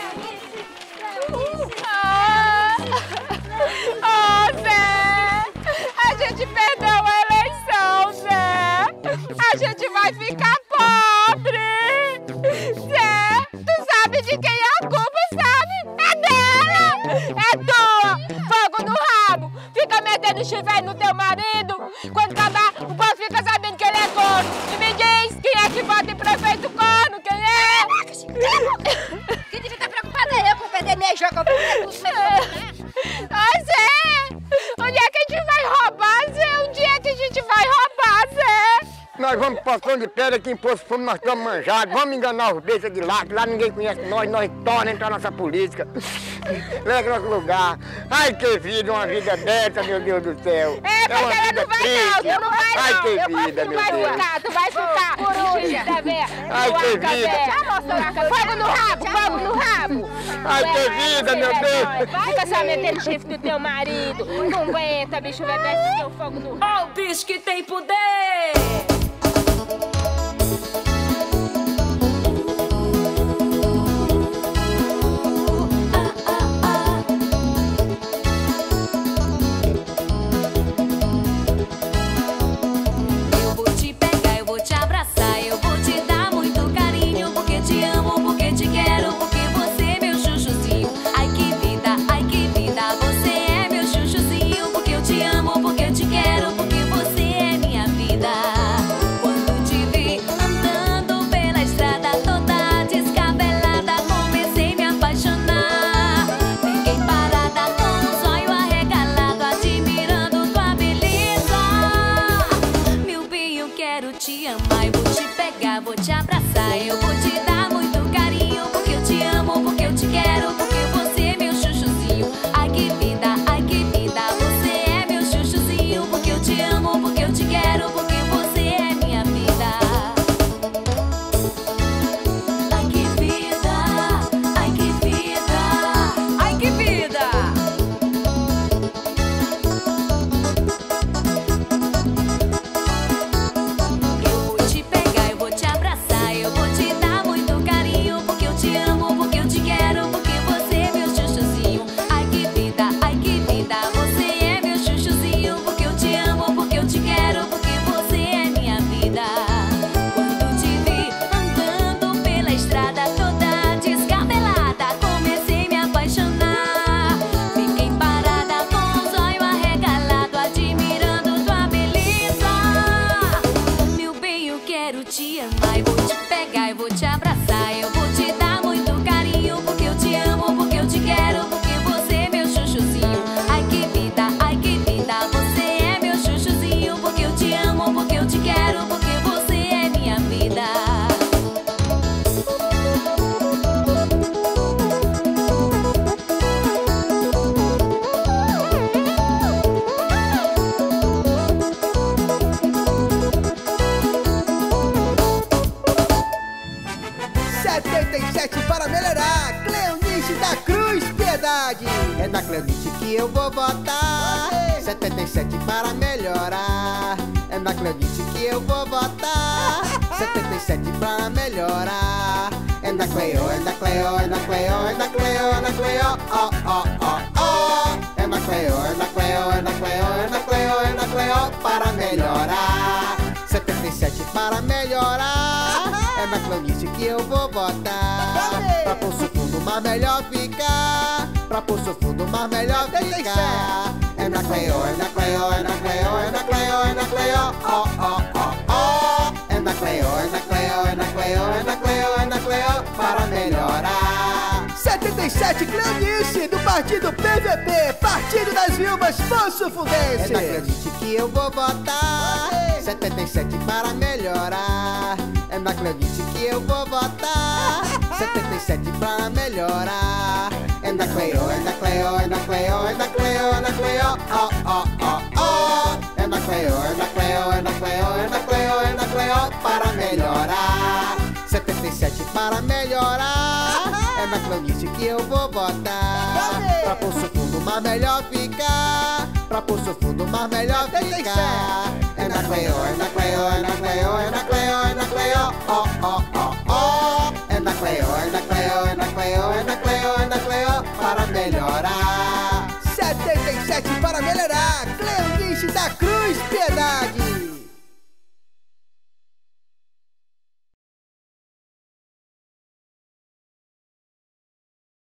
Zé! A gente perdeu a eleição, Zé! A gente vai ficar pobre! Zé, tu sabe de quem é a culpa, sabe? É dela! É tua! Fogo no rabo! Fica metendo chifre no teu marido! Quando acabar, o povo fica sabendo que ele é corno! E me diz, quem é que vota em prefeito corno? Quem é? Quem devia estar preocupada é eu com perder minha joga. Ô, Zé! Onde é que a gente vai roubar, Zé? Onde é que a gente vai roubar, Zé? Nós vamos para Poção de Pedra, aqui em Poço Fundo nós estamos manjados. Vamos enganar os bestas de lá, que lá ninguém conhece nós torna entrar nossa política. Leva nosso lugar. Ai, que vida, uma vida dessa, meu Deus do céu. É uma vida não vai triste. não, vai Ai, não. que vida, meu Deus. Tu vai ficar. Coruja, velho. Ai, que vida. Fogo no rabo, fogo no rabo. Ai, que vida, meu Deus. Fica só metendo chifre do teu marido. Não aguenta, bicho, vai descer teu fogo no rabo. Ó o bicho que tem poder. Para melhorar, Cleonice da Cruz Piedade. É na Cleonice que eu vou votar. 77 para melhorar. É na Cleonice que eu vou votar. 77 para melhorar. É na Cleo, é na Cleo, é na Cleo, é na Cleo, é na Cleo, ó, ó, ó, ó. É na Cleo, é na Cleo, é na Cleo, é na Cleo, é na Cleo para melhorar. 77 para melhorar. É na Cleonice que eu vou votar. Pra Poço Fundo, mas melhor ficar. Pra Poço Fundo, mas melhor ficar. É na Cleo, é na Cleo, é na Cleo, é na Cleo, é na Cleo, ó, ó, ó, ó. É na Cleo, é na Cleo, é na Cleo, é na Cleo, é na Cleo para melhorar. 77 Cleonice do partido PVP, Partido das Viúvas Poço Fundense. É na Cleonice que eu vou votar. 77 para melhorar. É na Cleonice que eu vou votar. 77 para melhorar. É na Cleo, é na Cleo, é na Cleo, é na Cleo, é na Cleo, ó, ó, ó, ó. É na Cleo, é na Cleo, é na Cleo, é na Cleo, é na Cleo para melhorar. 77 para melhorar. É na Cleonice que eu vou votar. Pra Poço Fundo, mas melhor ficar. Pra Poço Fundo, mas melhor ficar. É na Cleo, é na Cleo, é na Cleo, é na Cleo, é na Cleo, ó, ó, ó, ó. É na Cleo, é na Cleo, é na Cleo, é na Cleo, é na Cleo para melhorar. 77 para melhorar, Cleonice da Cruz Piedade.